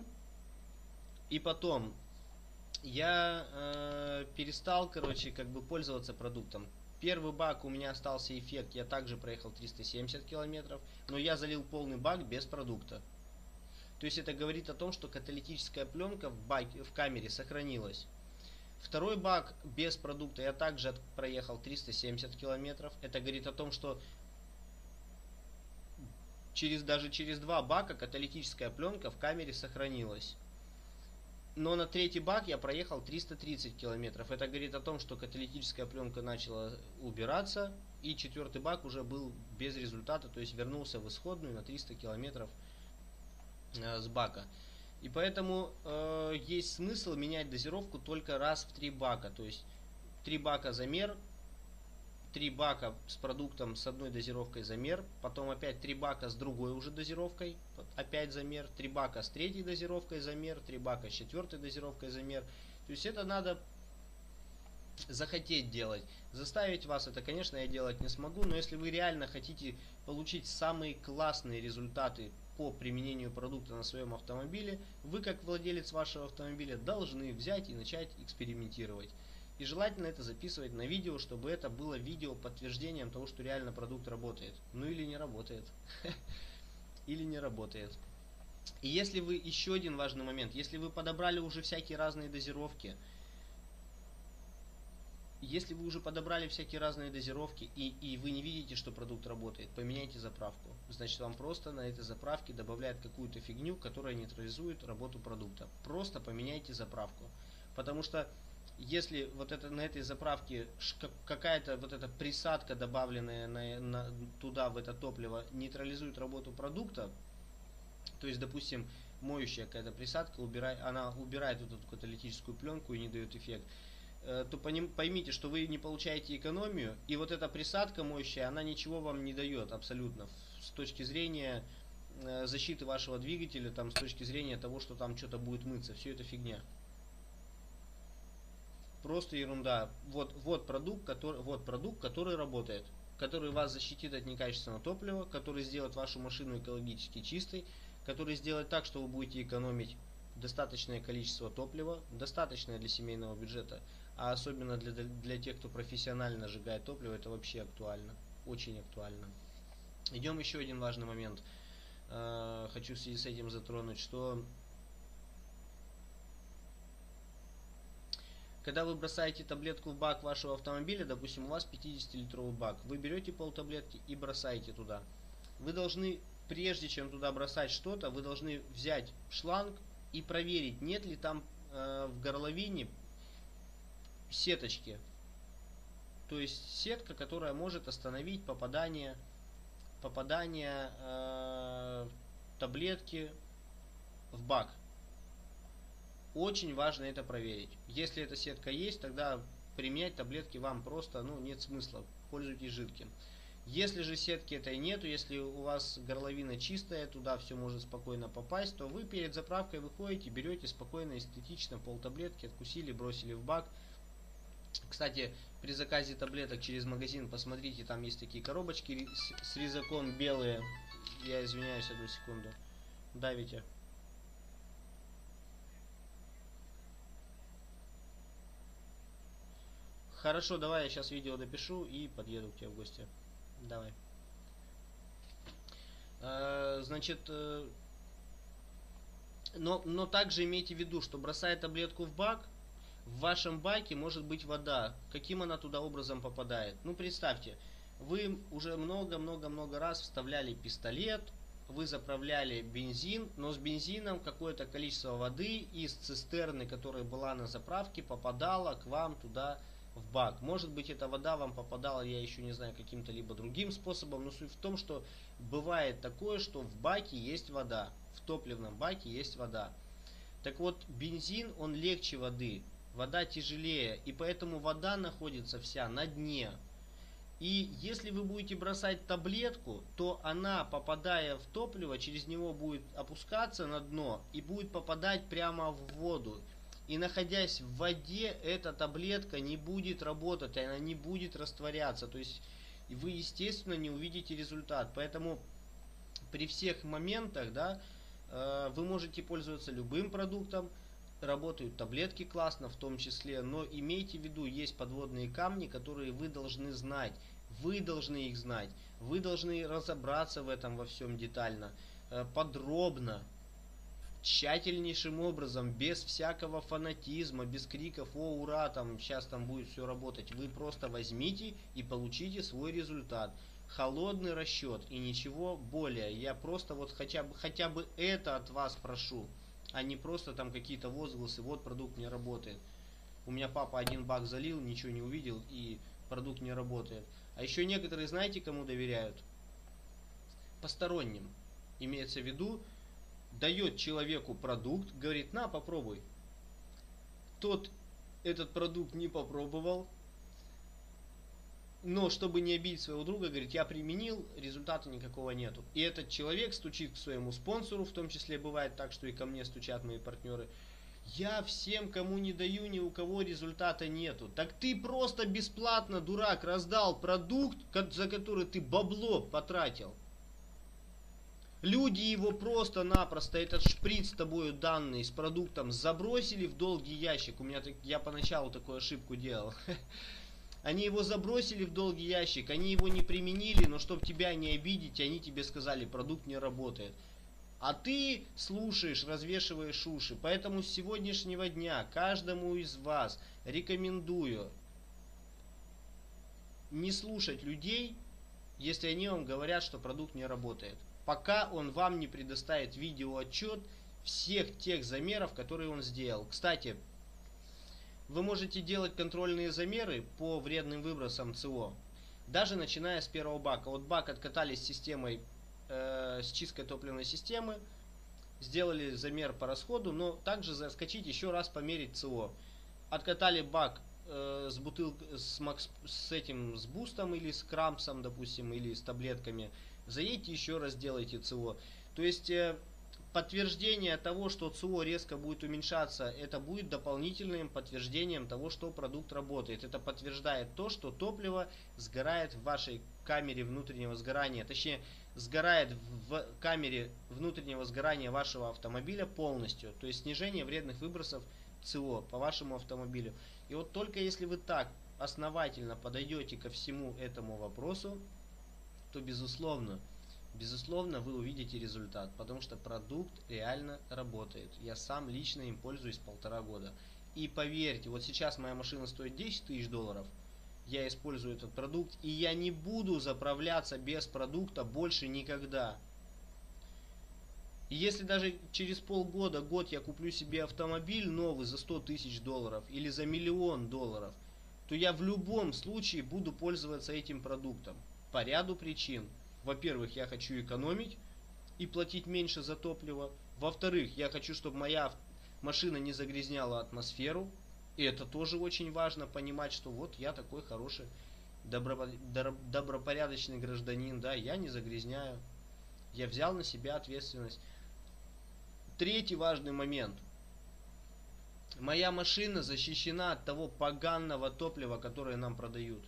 я перестал, пользоваться продуктом. Первый бак у меня остался эффект, я также проехал 370 километров, но я залил полный бак без продукта. То есть это говорит о том, что каталитическая пленка в камере сохранилась. Второй бак без продукта я также проехал 370 километров. Это говорит о том, что даже через 2 бака каталитическая пленка в камере сохранилась. Но на третий бак я проехал 330 километров. Это говорит о том, что каталитическая пленка начала убираться. И четвертый бак уже был без результата. То есть вернулся в исходную на 300 километров с бака. И поэтому есть смысл менять дозировку только раз в 3 бака. То есть 3 бака замер. 3 бака с продуктом с одной дозировкой замер, потом опять 3 бака с другой уже дозировкой, опять замер, 3 бака с третьей дозировкой замер, 3 бака с четвертой дозировкой замер. То есть это надо захотеть делать. Заставить вас это, конечно, я делать не смогу, но если вы реально хотите получить самые классные результаты по применению продукта на своем автомобиле, вы как владелец вашего автомобиля должны взять и начать экспериментировать. И желательно это записывать на видео, чтобы это было видео подтверждением того, что реально продукт работает. Ну или не работает. Или не работает. И если вы, еще один важный момент, если вы подобрали уже всякие разные дозировки, и вы не видите, что продукт работает, поменяйте заправку. Значит, вам просто на этой заправке добавляют какую-то фигню, которая нейтрализует работу продукта. Просто поменяйте заправку. Потому что если на этой заправке какая-то эта присадка, добавленная туда, в это топливо, нейтрализует работу продукта, то есть, допустим, моющая какая-то присадка, она убирает эту каталитическую пленку и не дает эффект, то поймите, что вы не получаете экономию, и вот эта присадка моющая, она ничего вам не дает абсолютно с точки зрения защиты вашего двигателя, с точки зрения того, что там что-то будет мыться. Все это фигня. Просто ерунда. Вот продукт, который работает, который вас защитит от некачественного топлива, который сделает вашу машину экологически чистой, который сделает так, что вы будете экономить достаточное количество топлива, достаточное для семейного бюджета, а особенно для тех, кто профессионально сжигает топливо, это вообще актуально, очень актуально. Идем еще один важный момент. Хочу в связи с этим затронуть, что когда вы бросаете таблетку в бак вашего автомобиля, допустим, у вас 50-литровый бак, вы берете полтаблетки и бросаете туда. Вы должны, прежде чем туда бросать что-то, вы должны взять шланг и проверить, нет ли там в горловине сеточки. То есть сетка, которая может остановить попадание таблетки в бак. Очень важно это проверить. Если эта сетка есть, тогда применять таблетки вам просто нет смысла. Пользуйтесь жидким. Если же сетки этой нету, если у вас горловина чистая, туда все может спокойно попасть, то вы перед заправкой выходите, берете спокойно, эстетично полтаблетки, откусили, бросили в бак. Кстати, при заказе таблеток через магазин, посмотрите, там есть такие коробочки с резаком белые. Я извиняюсь, одну секунду. Давите. Хорошо, давай я сейчас видео допишу и подъеду к тебе в гости. Давай. Значит, но также имейте в виду, что бросая таблетку в бак, в вашем баке может быть вода. Каким она туда образом попадает? Ну, представьте, вы уже много-много-много раз вставляли пистолет, вы заправляли бензин, но с бензином какое-то количество воды из цистерны, которая была на заправке, попадала к вам туда в бак. Может быть, эта вода вам попадала, я еще не знаю, каким-то либо другим способом, но суть в том, что бывает такое, что в баке есть вода, в топливном баке есть вода. Так вот, бензин, он легче воды, вода тяжелее, и поэтому вода находится вся на дне. И если вы будете бросать таблетку, то она, попадая в топливо, через него будет опускаться на дно и будет попадать прямо в воду. И находясь в воде, эта таблетка не будет работать, она не будет растворяться. То есть вы, естественно, не увидите результат. Поэтому при всех моментах, да, вы можете пользоваться любым продуктом. Работают таблетки классно в том числе, но имейте в виду, есть подводные камни, которые вы должны знать. Вы должны их знать. Вы должны разобраться в этом во всем детально, подробно, тщательнейшим образом, без всякого фанатизма, без криков: о, ура, там сейчас там будет все работать. Вы просто возьмите и получите свой результат. Холодный расчет и ничего более. Я просто вот хотя бы это от вас прошу, а не просто там какие-то возгласы: вот продукт не работает. У меня папа один бак залил, ничего не увидел и продукт не работает. А еще некоторые, знаете, кому доверяют? Посторонним. Имеется в виду, дает человеку продукт, говорит: на, попробуй. Тот этот продукт не попробовал, но чтобы не обидеть своего друга, говорит: я применил, результата никакого нету. И этот человек стучит к своему спонсору, в том числе бывает так, что и ко мне стучат мои партнеры: я всем, кому не даю, ни у кого результата нету. Так ты просто бесплатно, дурак, раздал продукт, за который ты бабло потратил. Люди его просто-напросто, этот шприц с тобою данный, с продуктом, забросили в долгий ящик. Я поначалу такую ошибку делал. Они его забросили в долгий ящик, они его не применили, но чтобы тебя не обидеть, они тебе сказали: продукт не работает. А ты слушаешь, развешиваешь уши. Поэтому с сегодняшнего дня каждому из вас рекомендую не слушать людей, если они вам говорят, что продукт не работает, пока он вам не предоставит видеоотчет всех тех замеров, которые он сделал. Кстати, вы можете делать контрольные замеры по вредным выбросам СО, даже начиная с первого бака. Вот бак откатали с системой, с чисткой топливной системы, сделали замер по расходу, но также заскочить еще раз померить СО. Откатали бак с бутылкой, с бустом или с крампсом, допустим, или с таблетками, заедьте еще раз, делайте СО. То есть подтверждение того, что ЦО резко будет уменьшаться, это будет дополнительным подтверждением того, что продукт работает. Это подтверждает то, что топливо сгорает в вашей камере внутреннего сгорания, точнее сгорает в камере внутреннего сгорания вашего автомобиля полностью. То есть снижение вредных выбросов ЦО по вашему автомобилю. И вот только если вы так основательно подойдете ко всему этому вопросу, то безусловно вы увидите результат, потому что продукт реально работает. Я сам лично им пользуюсь 1,5 года. И поверьте, вот сейчас моя машина стоит 10 тысяч долларов, я использую этот продукт, и я не буду заправляться без продукта больше никогда. И если даже через полгода, год я куплю себе автомобиль новый за 100 тысяч долларов или за $1 миллион, то я в любом случае буду пользоваться этим продуктом по ряду причин. Во-первых, я хочу экономить и платить меньше за топливо. Во-вторых, я хочу, чтобы моя машина не загрязняла атмосферу. И это тоже очень важно понимать, что вот я такой хороший, добропорядочный гражданин, да, я не загрязняю, я взял на себя ответственность. Третий важный момент. Моя машина защищена от того поганого топлива, которое нам продают.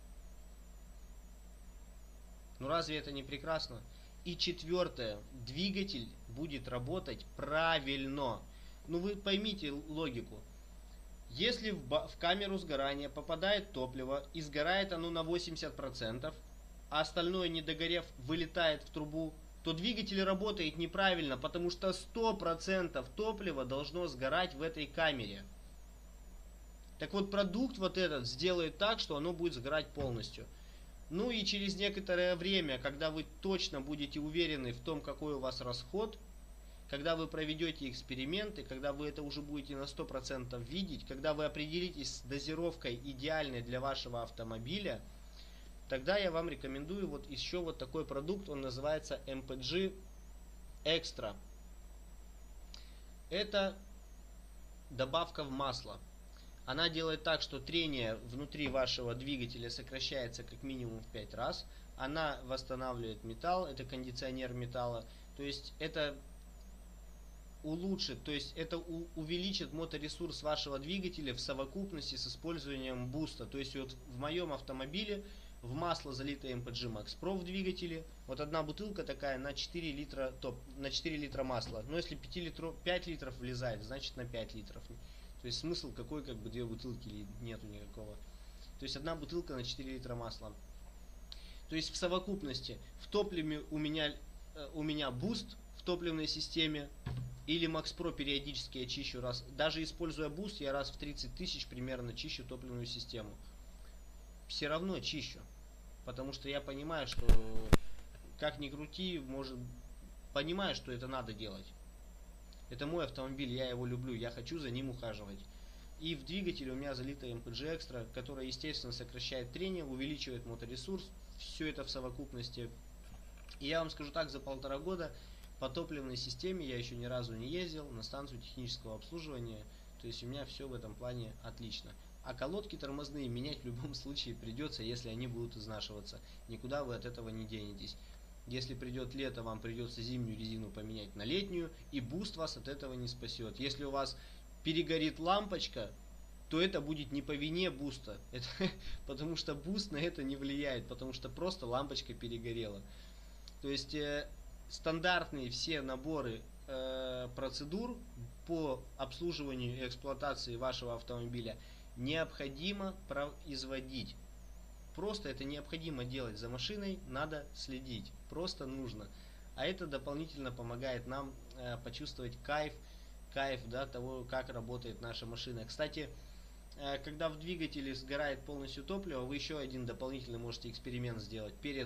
Ну разве это не прекрасно? И четвертое. Двигатель будет работать правильно. Ну вы поймите логику. Если в камеру сгорания попадает топливо и сгорает оно на 80%, а остальное, не догорев, вылетает в трубу, то двигатель работает неправильно, потому что 100% топлива должно сгорать в этой камере. Так вот, продукт вот этот сделает так, что оно будет сгорать полностью. Ну и через некоторое время, когда вы точно будете уверены в том, какой у вас расход, когда вы проведете эксперименты, когда вы это уже будете на 100% видеть, когда вы определитесь с дозировкой идеальной для вашего автомобиля, тогда я вам рекомендую вот еще вот такой продукт, он называется MPG Extra. Это добавка в масло. Она делает так, что трение внутри вашего двигателя сокращается как минимум в 5 раз. Она восстанавливает металл, это кондиционер металла. То есть это улучшит, то есть это увеличит моторесурс вашего двигателя в совокупности с использованием буста. То есть вот в моем автомобиле в масло залито MPG Max Pro в двигателе. Вот одна бутылка такая на 4 литра, на 4 литра масла. Но если 5 литров влезает, значит на 5 литров. То есть смысл какой, как бы две бутылки или нету никакого. То есть одна бутылка на 4 литра масла. То есть в совокупности в топливе у меня буст в топливной системе. Или Max Pro периодически я чищу раз. Даже используя буст, я раз в 30 тысяч примерно чищу топливную систему. Все равно чищу. Потому что я понимаю, что как ни крути, понимаю, что это надо делать. Это мой автомобиль, я его люблю, я хочу за ним ухаживать. И в двигателе у меня залито MPG Extra, которое, естественно, сокращает трение, увеличивает моторесурс. Все это в совокупности. И я вам скажу так, за 1,5 года по топливной системе я еще ни разу не ездил на станцию технического обслуживания. То есть у меня все в этом плане отлично. А колодки тормозные менять в любом случае придется, если они будут изнашиваться. Никуда вы от этого не денетесь. Если придет лето, вам придется зимнюю резину поменять на летнюю, и буст вас от этого не спасет. Если у вас перегорит лампочка, то это будет не по вине буста. Потому что буст на это не влияет, потому что просто лампочка перегорела. То есть стандартные все наборы процедур по обслуживанию и эксплуатации вашего автомобиля необходимо производить. Просто это необходимо делать за машиной, надо следить. Просто нужно. А это дополнительно помогает нам почувствовать кайф да, того, как работает наша машина. Кстати, когда в двигателе сгорает полностью топливо, вы еще один дополнительный можете эксперимент сделать перед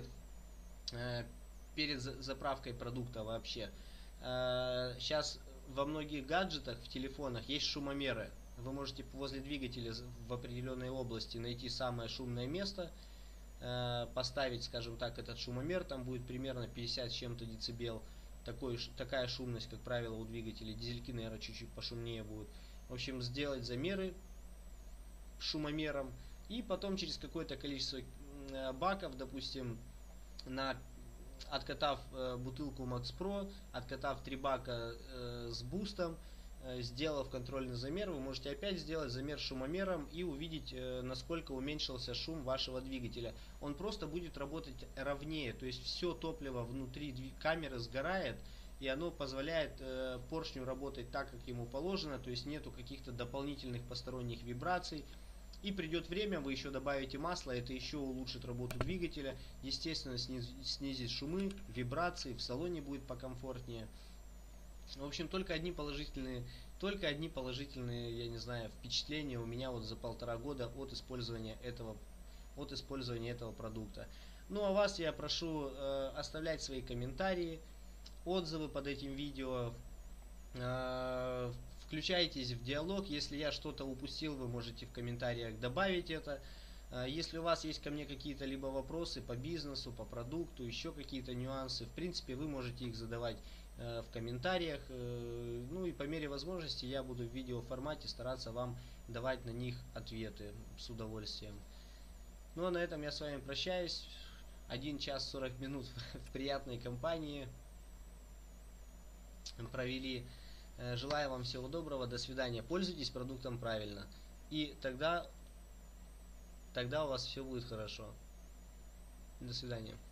заправкой продукта вообще. Сейчас во многих гаджетах, в телефонах есть шумомеры. Вы можете возле двигателя в определенной области найти самое шумное место, поставить, скажем так, этот шумомер, там будет примерно 50 с чем-то децибел. Такая шумность, как правило, у двигателей. Дизельки, наверное, чуть-чуть пошумнее будут. В общем, сделать замеры шумомером и потом через какое-то количество баков, допустим, откатав бутылку Max Pro, откатав 3 бака с бустом, сделав контрольный замер, вы можете опять сделать замер шумомером и увидеть, насколько уменьшился шум вашего двигателя. Он просто будет работать ровнее, то есть все топливо внутри камеры сгорает, и оно позволяет поршню работать так, как ему положено, то есть нету каких-то дополнительных посторонних вибраций. И придет время, вы еще добавите масло, это еще улучшит работу двигателя, естественно снизит шумы, вибрации, в салоне будет покомфортнее. В общем, только одни положительные, я не знаю, впечатления у меня вот за 1,5 года от использования этого продукта. Ну а вас я прошу оставлять свои комментарии, отзывы под этим видео. Включайтесь в диалог, если я что-то упустил, вы можете в комментариях добавить это. Если у вас есть ко мне какие-то либо вопросы по бизнесу, по продукту, еще какие-то нюансы, в принципе, вы можете их задавать в комментариях. Ну и по мере возможности я буду в видеоформате стараться вам давать на них ответы с удовольствием. Ну а на этом я с вами прощаюсь. 1 час 40 минут в приятной компании провели. Желаю вам всего доброго, до свидания. Пользуйтесь продуктом правильно. И тогда у вас все будет хорошо. До свидания.